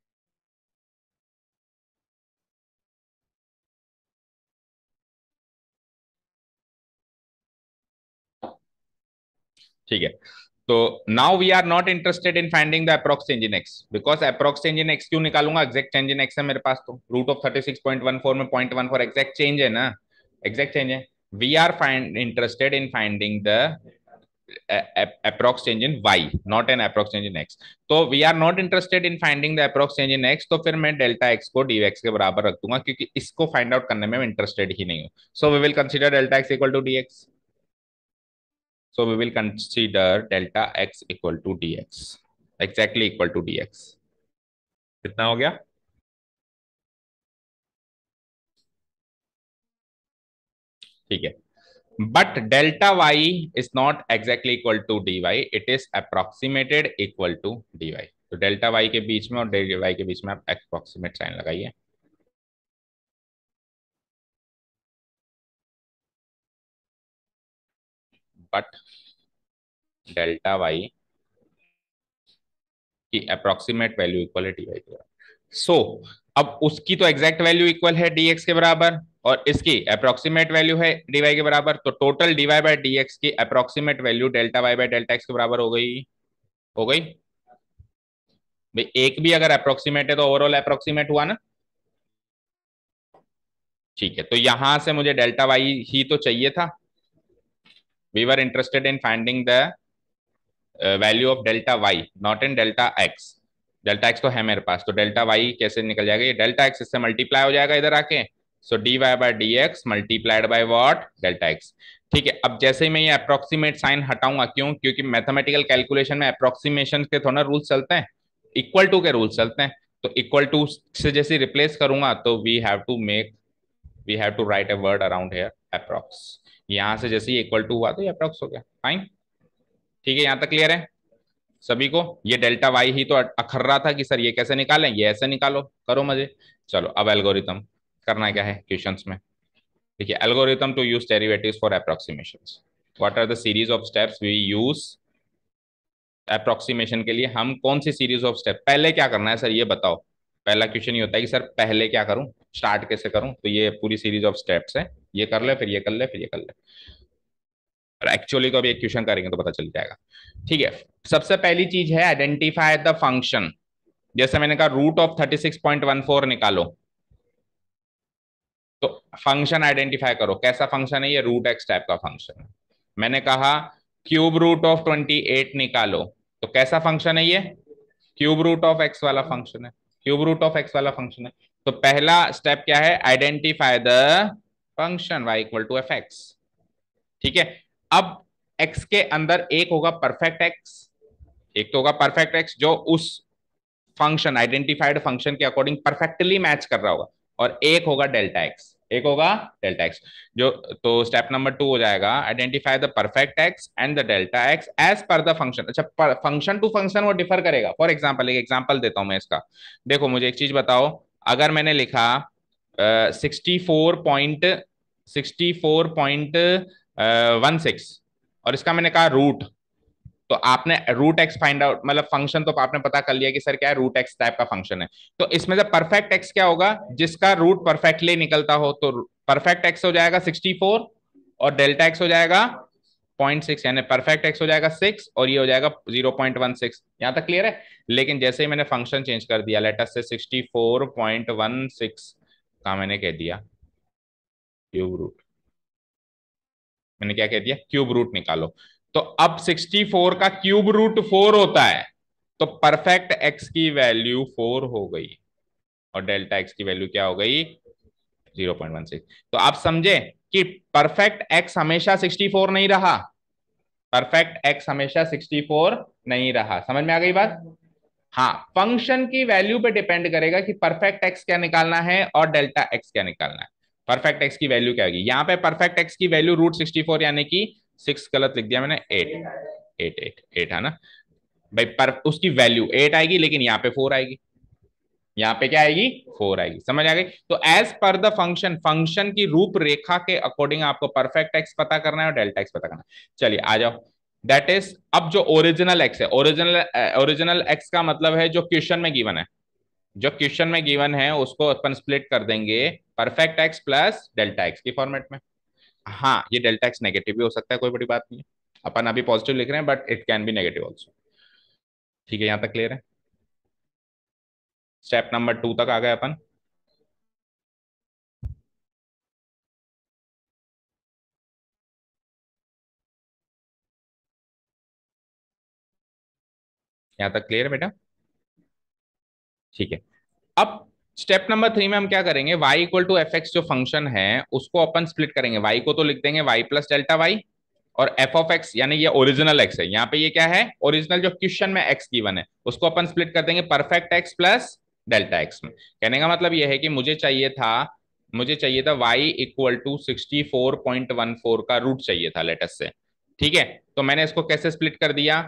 ठीक है, तो now we are not interested in finding the approx change in x, because approx change in x क्यों निकालूंगा? एग्जैक्ट चेंज इन एक्स है मेरे पास, तो root of thirty six point one four में point one four exact change है ना, exact change है। We are find interested in finding the approx change in y, not an approx change in x. तो we are not interested in finding the approx change in x, तो फिर मैं delta x को d x के बराबर रख दूंगा, क्योंकि इसको फाइंड आउट करने में इंटरेस्टेड ही नहीं हूं। So we will consider delta x equal to d x. So we will consider delta x equal to dx, exactly equal to dx. कितना हो गया? ठीक है, but delta y is not exactly equal to dy, it is approximated equal to dy. तो delta y के बीच में और dy के बीच में आप अप्रोक्सीमेट साइन लगाइए। बट डेल्टा y की अप्रोक्सीमेट वैल्यू इक्वल है dy के। सो so, अब उसकी तो एग्जैक्ट वैल्यू इक्वल है dx के बराबर, और इसकी अप्रोक्सीमेट वैल्यू है dy के बराबर, तो टोटल dy बाय dx की approximate value delta y by delta x के बराबर हो गई। हो गई भाई, एक भी अगर अप्रोक्सीमेट है तो ओवरऑल अप्रोक्सीमेट हुआ ना। ठीक है, तो यहां से मुझे डेल्टा y ही तो चाहिए था। We were interested in finding the value of delta y, not in delta x. Delta x तो है मेरे पास, तो डेल्टा वाई कैसे निकल जाएगा? ये डेल्टा एक्स इससे मल्टीप्लाई हो जाएगा इधर आके। So d y by d x multiplied by what? Delta x. ठीक है, अब जैसे ही मैं ये अप्रोक्सीमेट साइन हटाऊंगा, क्यों? क्योंकि मैथमेटिकल कैलकुलेशन में अप्रोक्सीमेशन के थोड़ा रूल्स चलते हैं, इक्वल टू के रूल्स चलते हैं। तो इक्वल टू से जैसे रिप्लेस करूंगा, तो we have to make we have to write a word around here, approx. यहां से जैसे ही इक्वल टू हुआ तो ये अप्रोक्स हो गया। फाइन, ठीक है, यहां तक क्लियर है सभी को? ये डेल्टा वाई ही तो अखर रहा था कि सर ये कैसे निकालें, ये ऐसे निकालो, करो मजे। चलो अब एल्गोरिथम करना क्या है क्वेश्चंस में। देखिए, algorithm to use derivatives for approximations. What are the series of steps we use approximation के लिए? हम कौन सी सीरीज ऑफ स्टेप, पहले क्या करना है सर ये बताओ। पहला क्वेश्चन ये होता है कि सर पहले क्या करूं, स्टार्ट कैसे करूं? तो ये पूरी सीरीज ऑफ स्टेप्स है, ये कर ले, फिर ये कर ले, फिर ये कर ले। एक्चुअली तो अभी एक क्वेश्चन करेंगे तो पता चल जाएगा। ठीक है, सबसे पहली चीज है आइडेंटिफाई द फंक्शन। जैसे मैंने कहा root of thirty six point one four निकालो, तो फंक्शन आइडेंटिफाई करो, कैसा फंक्शन है ये? रूट एक्स टाइप का फंक्शन है। मैंने कहा cube root of twenty eight निकालो, तो कैसा फंक्शन है ये? क्यूब रूट ऑफ एक्स वाला फंक्शन है, क्यूब रूट ऑफ एक्स वाला फंक्शन है। तो पहला स्टेप क्या है? Identify the function y equal to f x. ठीक है, अब x के अंदर एक होगा परफेक्ट x, एक तो होगा परफेक्ट एक्स जो उस फंक्शन आइडेंटिफाइड फंक्शन के अकॉर्डिंग परफेक्टली मैच कर रहा होगा, और एक होगा डेल्टा एक्स, एक होगा डेल्टा एक्स जो, तो स्टेप नंबर टू हो जाएगा identify the perfect x and the delta x as per the function. अच्छा, फंक्शन टू फंक्शन वो डिफर करेगा। फॉर एग्जाम्पल, एक एग्जाम्पल देता हूं मैं इसका। देखो मुझे एक चीज बताओ, अगर मैंने लिखा sixty four point sixty four point one six और इसका मैंने कहा रूट, तो आपने रूट एक्स फाइंड आउट, मतलब फंक्शन तो आपने पता कर लिया कि सर क्या है, रूट एक्स टाइप का फंक्शन है। तो इसमें से परफेक्ट एक्स क्या होगा, जिसका रूट परफेक्टली निकलता हो, तो परफेक्ट एक्स हो जाएगा सिक्सटी फोर और डेल्टा एक्स हो जाएगा पॉइंट सिक्स, यानी परफेक्ट एक्स हो जाएगा सिक्स और ये हो जाएगा जीरो पॉइंट वन सिक्स। यहां तक क्लियर है। लेकिन जैसे ही मैंने फंक्शन चेंज कर दिया, लेटर से sixty four point one six का मैंने कह दिया क्यूब रूट, मैंने क्या कह दिया, क्यूब रूट निकालो। तो अब सिक्सटी फोर का क्यूब रूट फोर होता है, तो परफेक्ट एक्स की वैल्यू फोर हो गई और डेल्टा एक्स की वैल्यू क्या हो गई, जीरो पॉइंट वन सिक्स। तो आप समझे कि परफेक्ट एक्स हमेशा सिक्सटी फोर नहीं रहा, परफेक्ट एक्स हमेशा सिक्सटी फोर नहीं रहा। समझ में आ गई बात। हाँ, फंक्शन की वैल्यू पे डिपेंड करेगा कि परफेक्ट एक्स क्या निकालना है और डेल्टा एक्स क्या निकालना है। परफेक्ट एक्स की वैल्यू क्या होगी, यहाँ पे परफेक्ट एक्स की वैल्यू रूट सिक्सटी फोर, यानी कि सिक्स गलत लिख दिया मैंने, एट, एट एट एट है ना भाई, पर उसकी वैल्यू एट आएगी, लेकिन यहाँ पे फोर आएगी, यहाँ पे क्या आएगी, फोर आएगी। समझ आ गई। तो as per the function, function की रूपरेखा के अकॉर्डिंग आपको परफेक्ट एक्स पता करना है और डेल्टा एक्स पता करना है। चलिए आ जाओ, दैट इज, अब जो ओरिजिनल एक्स है, ओरिजिनल ओरिजिनल एक्स का मतलब है जो क्वेश्चन में गिवन है, जो क्वेश्चन में गिवन है उसको अपन स्प्लिट कर देंगे perfect x plus delta x की फॉर्मेट में। हाँ, ये डेल्टा एक्स नेगेटिव भी हो सकता है, कोई बड़ी बात नहीं है, अपन अभी पॉजिटिव लिख रहे हैं, but it can be negative also. ठीक है, यहां तक क्लियर है। स्टेप नंबर टू तक आ गए अपन। यहां तक क्लियर है बेटा। ठीक है, अब स्टेप नंबर थ्री में हम क्या करेंगे, y equal to f x जो फंक्शन है उसको अपन स्प्लिट करेंगे। y को तो लिख देंगे y प्लस डेल्टा वाई, और f ऑफ x यानी ये ओरिजिनल x है, यहाँ पे ये क्या है, ओरिजिनल जो क्वेश्चन में x गिवन है उसको अपन स्प्लिट कर देंगे perfect x plus delta x में। कहने का मतलब ये है कि मुझे चाहिए था, मुझे चाहिए था y equal to sixty four point one four का रूट चाहिए था लेटस से। ठीक है, तो मैंने इसको कैसे स्प्लिट कर दिया,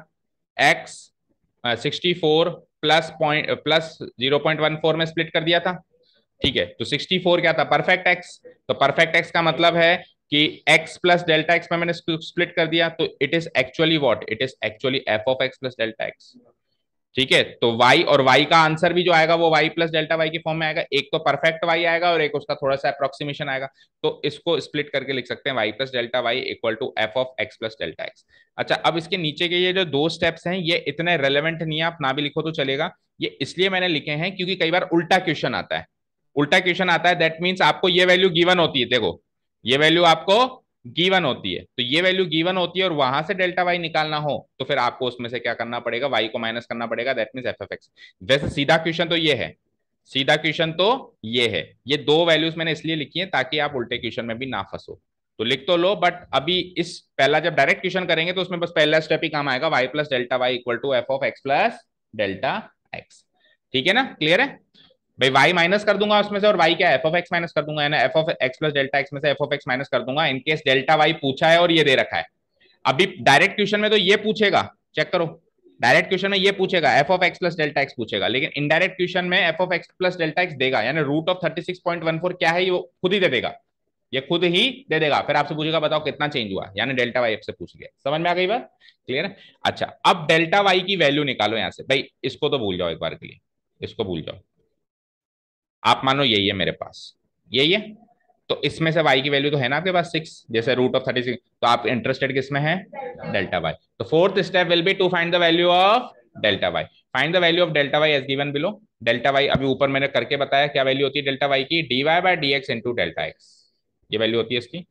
x sixty four plus point plus zero point one four में स्प्लिट कर दिया था। ठीक है, तो सिक्सटी फोर क्या था, परफेक्ट एक्स, तो परफेक्ट एक्स का मतलब है कि x प्लस डेल्टा एक्स में मैंने स्प्लिट कर दिया, तो it is actually what, it is actually f of x plus delta x. ठीक है, तो y और y का आंसर भी जो आएगा वो y प्लस डेल्टा वाई की फॉर्म में आएगा, एक तो परफेक्ट y आएगा और एक उसका थोड़ा सा अप्रोक्सीमेशन आएगा। तो इसको स्प्लिट करके लिख सकते हैं y plus delta y equal to f of x plus delta x. अच्छा, अब इसके नीचे के ये जो दो स्टेप्स हैं ये इतने रेलेवेंट नहीं है, आप ना भी लिखो तो चलेगा। ये इसलिए मैंने लिखे हैं क्योंकि कई बार उल्टा क्वेश्चन आता है, उल्टा क्वेश्चन आता है, दैट मीन्स आपको ये वैल्यू गिवन होती है, देखो ये वैल्यू आपको गिवन होती है, तो ये वैल्यू गिवन होती है और वहां से डेल्टा वाई निकालना हो तो फिर आपको उसमें से क्या करना पड़ेगा, वाई को माइनस करना पड़ेगा, that means f f x. वैसे सीधा क्वेश्चन तो ये है, सीधा क्वेश्चन तो ये है। ये दो वैल्यूज मैंने इसलिए लिखी है ताकि आप उल्टे क्वेश्चन में भी ना फंसो, तो लिख तो लो, बट अभी इस पहला जब डायरेक्ट क्वेश्चन करेंगे तो उसमें बस पहला स्टेप ही काम आएगा, y plus delta y equal to f of x plus delta x. ठीक है ना, क्लियर है भाई। y माइनस कर दूंगा उसमें से, और y क्या एफ ऑफ एक्स माइनस कर दूंगा, यानी f of x plus delta x में से एफ ऑफ एक्स माइनस कर दूंगा, इनकेस डेल्टा y पूछा है और ये दे रखा है। अभी डायरेक्ट क्वेश्चन में तो ये पूछेगा, चेक करो, डायरेक्ट क्वेश्चन में ये पूछेगा f of x plus delta x पूछेगा, लेकिन इनडायरेक्ट क्वेश्चन में f of x plus delta x देगा, यानी root of thirty six point one four क्या है ये वो खुद ही दे देगा, ये खुद ही दे देगा। फिर आपसे पूछेगा बताओ कितना चेंज हुआ, यानी डेल्टा वाई आपसे पूछ लिया। समझ में आ गई बात, क्लियर है। अच्छा, अब डेल्टा वाई की वैल्यू निकालो यहां से भाई, इसको तो भूल जाओ एक बार के लिए, इसको भूल जाओ। आप मानो यही है मेरे पास, यही है, तो इसमें से y की वैल्यू तो है ना आपके पास सिक्स, जैसे रूट ऑफ थर्टी सिक्स, तो आप इंटरेस्टेड किसमें है, डेल्टा वाई। तो fourth step will be to find the value of delta y. Find the value of delta y as given below. Delta y अभी ऊपर मैंने करके बताया क्या वैल्यू होती है डेल्टा वाई की, d y by d x into delta x, ये वैल्यू होती है इसकी,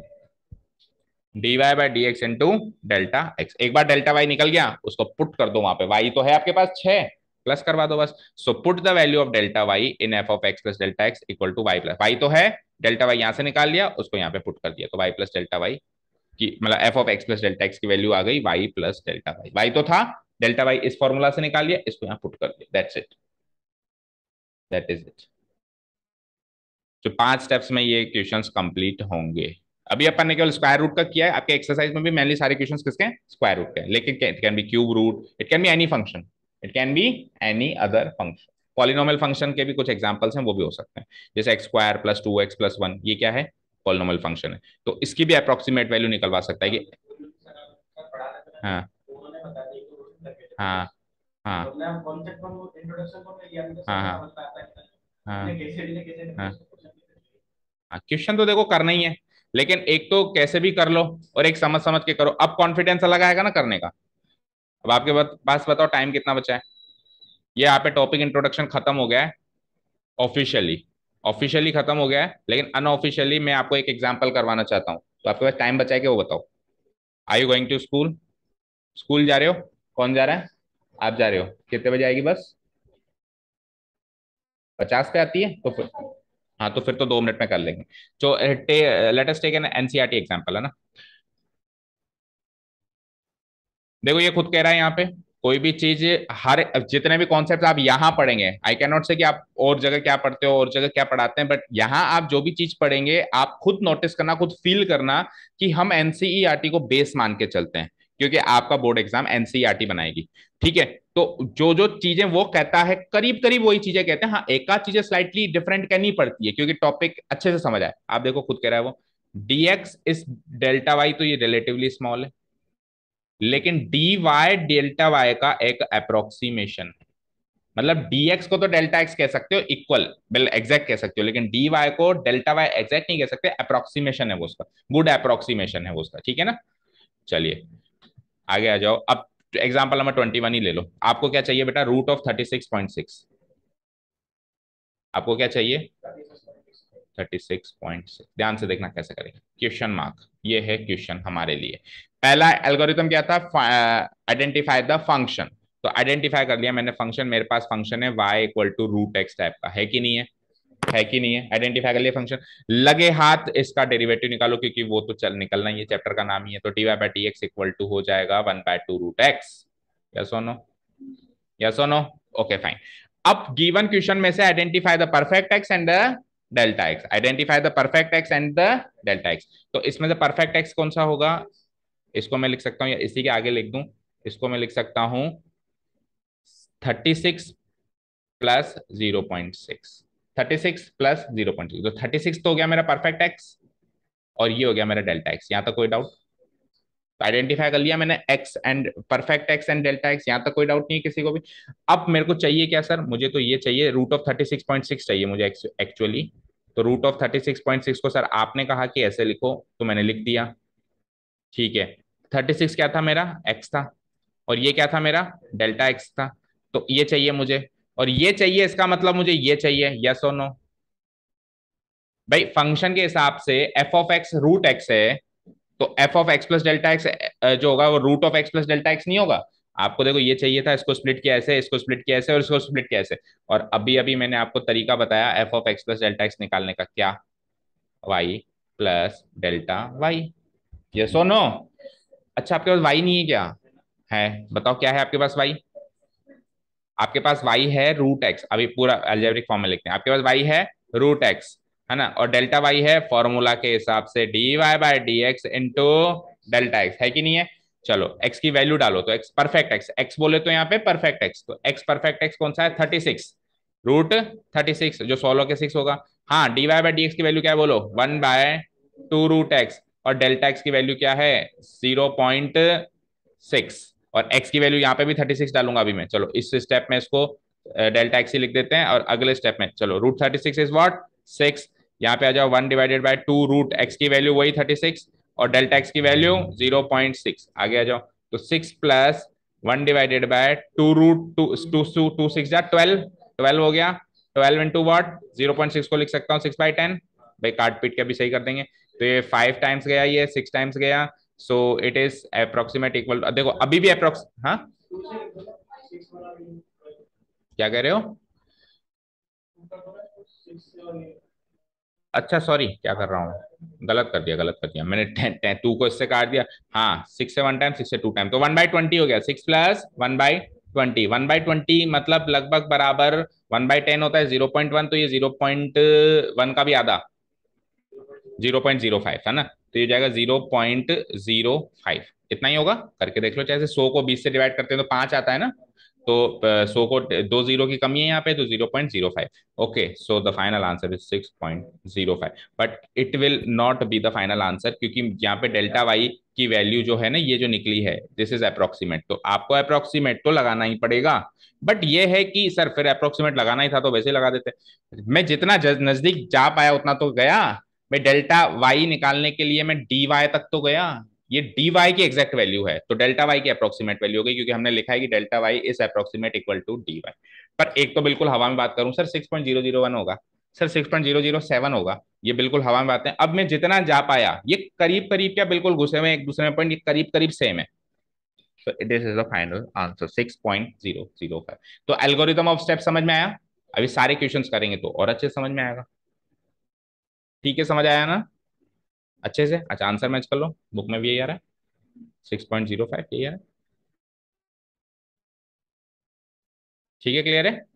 d y by d x into delta x. एक बार डेल्टा वाई निकल गया उसको पुट कर दो वहां पे, वाई तो है आपके पास छह, प्लस करवा दो बस। So put the value of delta y in f of x plus delta x equal to y plus, y तो है, डेल्टा वाई यहां से निकाल लिया उसको यहाँ पे पुट कर दिया, तो वाई प्लस डेल्टा वाई की मतलब f of x plus delta x की वैल्यू आ गई y plus delta y, y तो था, डेल्टा वाई इस फॉर्मूला से निकाल लिया, इसको यहाँ पुट कर दिया, that's it, that is it. जो पांच स्टेप्स में ये क्वेश्चंस कंप्लीट होंगे। अभी अपन ने केवल स्क्वायर रूट का किया है, आपके एक्सरसाइज में भी मेनली सारे क्वेश्चंस किसके हैं, स्क्वायर रूट के हैं, लेकिन it can be cube root, it can be any function, it can be any other function. Polynomial function के भी कुछ एग्जांपल्स हैं, वो भी हो सकते हैं, जैसे x square plus two x plus one, ये क्या है, पॉलिनोमियल फंक्शन है, तो इसकी भी अप्रोक्सीमेट वैल्यू निकलवा सकता है कि हाँ हाँ हाँ हाँ हाँ हाँ हाँ हाँ, क्वेश्चन तो देखो करना ही है, लेकिन एक तो कैसे भी कर लो और एक समझ समझ के करो, अब कॉन्फिडेंस अलग आएगा ना करने का। अब आपके बत- पास बताओ टाइम कितना बचा है। ये यहाँ पे टॉपिक इंट्रोडक्शन खत्म हो गया है ऑफिशियली, ऑफिशियली खत्म हो गया है, लेकिन अनऑफिशियली मैं आपको एक एग्जांपल करवाना चाहता हूँ, तो आपके पास टाइम बचा है कि वो बताओ। Are you going to school, school जा रहे हो, कौन जा रहा है, आप जा रहे हो, कितने बजे आएगी बस, पचास पे आती है, तो फिर हाँ तो फिर तो दो मिनट में कर लेंगे। तो let us take an NCERT example, है ना। देखो ये खुद कह रहा है यहाँ पे, कोई भी चीज, हर जितने भी कॉन्सेप्ट आप यहाँ पढ़ेंगे, आई कैन नॉट से कि आप और जगह क्या पढ़ते हो और जगह क्या पढ़ाते हैं, बट यहाँ आप जो भी चीज पढ़ेंगे आप खुद नोटिस करना, खुद फील करना कि हम एनसीईआरटी को बेस मान के चलते हैं, क्योंकि आपका बोर्ड एग्जाम एनसीईआरटी बनाएगी। ठीक है, तो जो जो चीजें वो कहता है करीब करीब वही चीजें कहते हैं, हाँ एक आध चीजें स्लाइटली डिफरेंट करनी पड़ती है, क्योंकि टॉपिक अच्छे से समझ आए। आप देखो खुद कह रहा है वो, डीएक्स इस डेल्टा वाई, तो ये रिलेटिवली स्मॉल है, लेकिन डी वाई डेल्टा वाई का एक अप्रोक्सीमेशन है, मतलब dx को तो डेल्टा एक्स कह सकते हो, इक्वल बिल एग्जैक्ट कह सकते हो, लेकिन dy को डेल्टा वाई एग्जैक्ट नहीं कह सकते, अप्रोक्सीमेशन है वो उसका, गुड अप्रोक्सीमेशन है वो उसका, ठीक है ना। चलिए आगे आ जाओ, अब एग्जांपल नंबर ट्वेंटी वन ही ले लो। आपको क्या चाहिए बेटा, root of thirty six point six, आपको क्या चाहिए, थर्टी सिक्स पॉइंट सिक्स। ध्यान से देखना कैसे करेंगे, क्वेश्चन मार्क, ये है क्वेश्चन हमारे लिए। पहला एल्गोरिथम क्या था, आइडेंटिफाई द फंक्शन, तो आइडेंटिफाई कर लिया मैंने फंक्शन, मेरे पास फंक्शन है y equal to root x type का, है कि नहीं है, है कि नहीं है, आइडेंटिफाई कर लिया फंक्शन। लगे हाथ इसका डेरिवेटिव निकालो, क्योंकि वो तो चल निकलना ही है, चैप्टर का नाम ही है, तो d y by d x equal to हो जाएगा one by two root x. Yes और नो, यस और नो, ओके फाइन। अब गिवन क्वेश्चन में से identify the perfect x and the delta x, identify the perfect x and the delta x, तो इसमें से परफेक्ट एक्स कौन सा होगा, इसको मैं लिख सकता हूँ या इसी के आगे लिख दूं, इसको मैं लिख सकता हूं thirty six plus zero point six, thirty six plus zero point six, तो थर्टी सिक्स तो हो गया मेरा परफेक्ट एक्स, और ये हो गया मेरा डेल्टा एक्स, यहाँ तक कोई डाउट, तो आइडेंटिफाई कर लिया मैंने x and perfect x and delta x, यहाँ तक कोई डाउट नहीं है किसी को भी। अब मेरे को चाहिए क्या सर, मुझे तो ये चाहिए root of thirty six point six चाहिए मुझे एक्चुअली, तो root of thirty six point six को सर आपने कहा कि ऐसे लिखो, तो मैंने लिख दिया, ठीक है। थर्टी सिक्स क्या था मेरा, एक्स था, और ये क्या था मेरा, डेल्टा एक्स था, तो ये चाहिए मुझे, और ये चाहिए, इसका मतलब मुझे ये चाहिए, यस और नो। भाई फंक्शन के हिसाब से f of x root x है, तो f of x plus delta x जो होगा वो root of x plus delta x नहीं होगा। आपको देखो ये चाहिए था, इसको स्प्लिट किया ऐसे, इसको स्प्लिट किया ऐसे, और इसको स्प्लिट किया ऐसे, और अभी अभी मैंने आपको तरीका बताया f of x plus delta x निकालने का, क्या, y plus delta y, yes और नो। अच्छा आपके पास वाई नहीं है क्या, है, बताओ क्या है आपके पास वाई, आपके पास y है रूट एक्स, अभी पूरा अल्जेब्रिक फॉर्म में लिखते हैं, आपके पास y है रूट एक्स, है ना, और डेल्टा y है फॉर्मूला के हिसाब से d y by d x into delta x, है कि नहीं है। चलो x की वैल्यू डालो, तो x परफेक्ट x, x बोले तो यहाँ पे परफेक्ट x, तो x परफेक्ट x कौन सा है, thirty six, root thirty six जो सोलह के सिक्स होगा। हाँ d y by d x की वैल्यू क्या है बोलो, one by two root x, और डेल्टा एक्स की वैल्यू क्या है, जीरो पॉइंट सिक्स, और x की वैल्यू यहाँ पे भी थर्टी सिक्स डालूंगा अभी मैं। चलो इस स्टेप में इसको डेल्टा एक्स ही लिख देते हैं, और अगले स्टेप में चलो root thirty six is what, six, यहाँ पे आ जाओ one divided by two root x की वैल्यू वही थर्टी सिक्स, और डेल्टा एक्स की वैल्यू जीरो पॉइंट सिक्स, आगे आ जाओ, तो six plus one divided by two root two two two six जा ट्वेल्व, ट्वेल्व हो गया, twelve into what, zero point six को लिख सकता हूँ सिक्स बाई टेन, भाई काट पीट के भी सही कर देंगे, तो ये फाइव टाइम्स गया, ये सिक्स टाइम्स गया, so it is approximate equal, देखो अभी भी अप्रोक्स, हाँ क्या कह रहे हो, अच्छा सॉरी, क्या कर रहा हूँ, गलत कर दिया, गलत कर दिया मैंने, टेन टेन टू को इससे काट दिया। हाँ, सिक्स से वन टाइम, सिक्स से टू टाइम, तो वन बाई ट्वेंटी हो गया, six plus one by twenty, one by twenty मतलब लगभग बराबर, वन बाई टेन होता है जीरो पॉइंट वन, तो ये जीरो पॉइंट वन का भी आधा, जीरो पॉइंट जीरो फाइव, है ना, तो ये जाएगा जीरो पॉइंट जीरो फाइव, इतना ही होगा, करके देख लो, चाहे सौ को बीस से डिवाइड करते हैं तो पांच आता है ना, तो सौ को दो जीरो की कमी है यहाँ पे, तो zero point zero five. Okay, so the final answer is six point zero five, but it will not be the final answer, क्योंकि यहाँ पे डेल्टा वाई की वैल्यू जो है ना, ये जो निकली है, दिस इज अप्रोक्सीमेट, तो आपको अप्रोक्सीमेट तो लगाना ही पड़ेगा, बट ये है कि सर फिर अप्रोक्सीमेट लगाना ही था तो वैसे ही लगा देते। मैं जितना नजदीक जा पाया उतना तो गया, मैं डेल्टा वाई निकालने के लिए मैं डी वाई तक तो गया, ये डी वाई की एग्जैक्ट वैल्यू है, तो डेल्टा वाई की अप्रोक्सीमेट वैल्यू हो गई, क्योंकि हमने लिखा है कि delta y is approximate equal to d y. पर एक तो बिल्कुल हवा में बात करूं sir, six point zero zero one होगा, sir six point zero zero seven होगा, ये बिल्कुल हवा में बात है। अब मैं जितना जा पाया, ये करीब करीब क्या बिल्कुल घुसे हुए एक दूसरे में पॉइंट, ये करीब करीब सेम है, so this is the final answer six point zero zero five. तो एल्गोरिथम ऑफ स्टेप समझ में आया, अभी सारे क्वेश्चंस करेंगे तो और अच्छे समझ में आएगा। ठीक है, समझ आया ना अच्छे से? अच्छा, आंसर मैच कर लो, बुक में भी यही आ रहा है, सिक्स पॉइंट जीरो फाइव, यही आ रहा है। ठीक है, क्लियर है?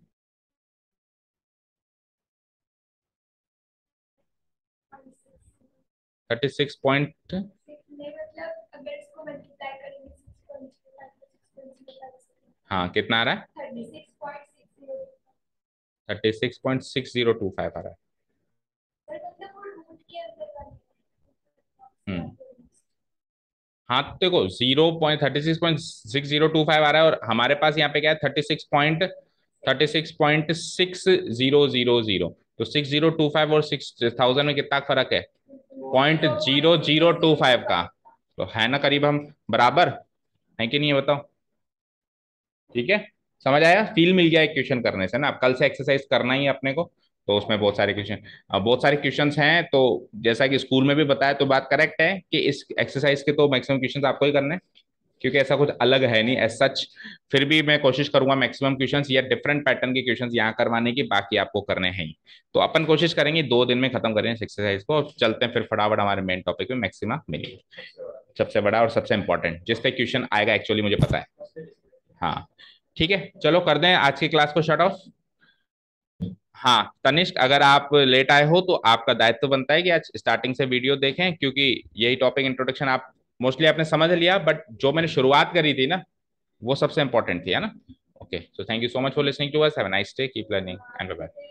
थर्टी सिक्स पॉइंट, नहीं मतलब अगर इसको मल्टीप्लाई करेंगे six point five six point five हाँ कितना आ रहा है? Thirty six point six zero. Thirty six point six zero two five आ रहा सर मतलब वो रूट के अंदर वाली है। हम्म, हाँ तो देखो, zero point thirty six point six zero two five आ रहा है, और हमारे पास यहाँ पे क्या है, thirty six point thirty six point six zero zero zero, तो सिक्स जीरो टू फाइव और सिक्स थाउजेंड में कितना फर्क है, point zero zero two five का, तो है ना करीब हम बराबर, है कि नहीं है बताओ? ठीक है, समझ आया, फील मिल गया एक क्वेश्चन करने से ना, अब कल से एक्सरसाइज करना ही है अपने को, तो उसमें बहुत सारे क्वेश्चन, अब बहुत सारे क्वेश्चंस हैं, तो जैसा कि स्कूल में भी बताया, तो बात करेक्ट है कि इस एक्सरसाइज के तो मैक्सिमम क्वेश्चंस आपको ही करने हैं, क्योंकि ऐसा कुछ अलग है नहीं एज सच। फिर भी मैं कोशिश करूंगा मैक्सिमम क्वेश्चंस या डिफरेंट पैटर्न के क्वेश्चंस यहाँ करवाने की, बाकी आपको करने हैं ही, तो अपन कोशिश करेंगे दो दिन में खत्म करें इस एक्सरसाइज को, और चलते हैं फिर फटाफट हमारे मेन टॉपिक में, मैक्सिमा मिनिमम, सबसे बड़ा और सबसे इंपॉर्टेंट जिस पे क्वेश्चन आएगा, एक्चुअली मुझे पता है। हाँ ठीक है, चलो कर दें आज की क्लास को शट ऑफ। हाँ तनिष्क, अगर आप लेट आए हो तो आपका दायित्व बनता है कि आज स्टार्टिंग से वीडियो देखें, क्योंकि यही टॉपिक इंट्रोडक्शन आप मोस्टली आपने समझ लिया, बट जो मैंने शुरुआत करी थी ना, वो सबसे इंपॉर्टेंट थी, है ना। Okay, so thank you so much for listening to us, have a nice day, keep learning and bye bye.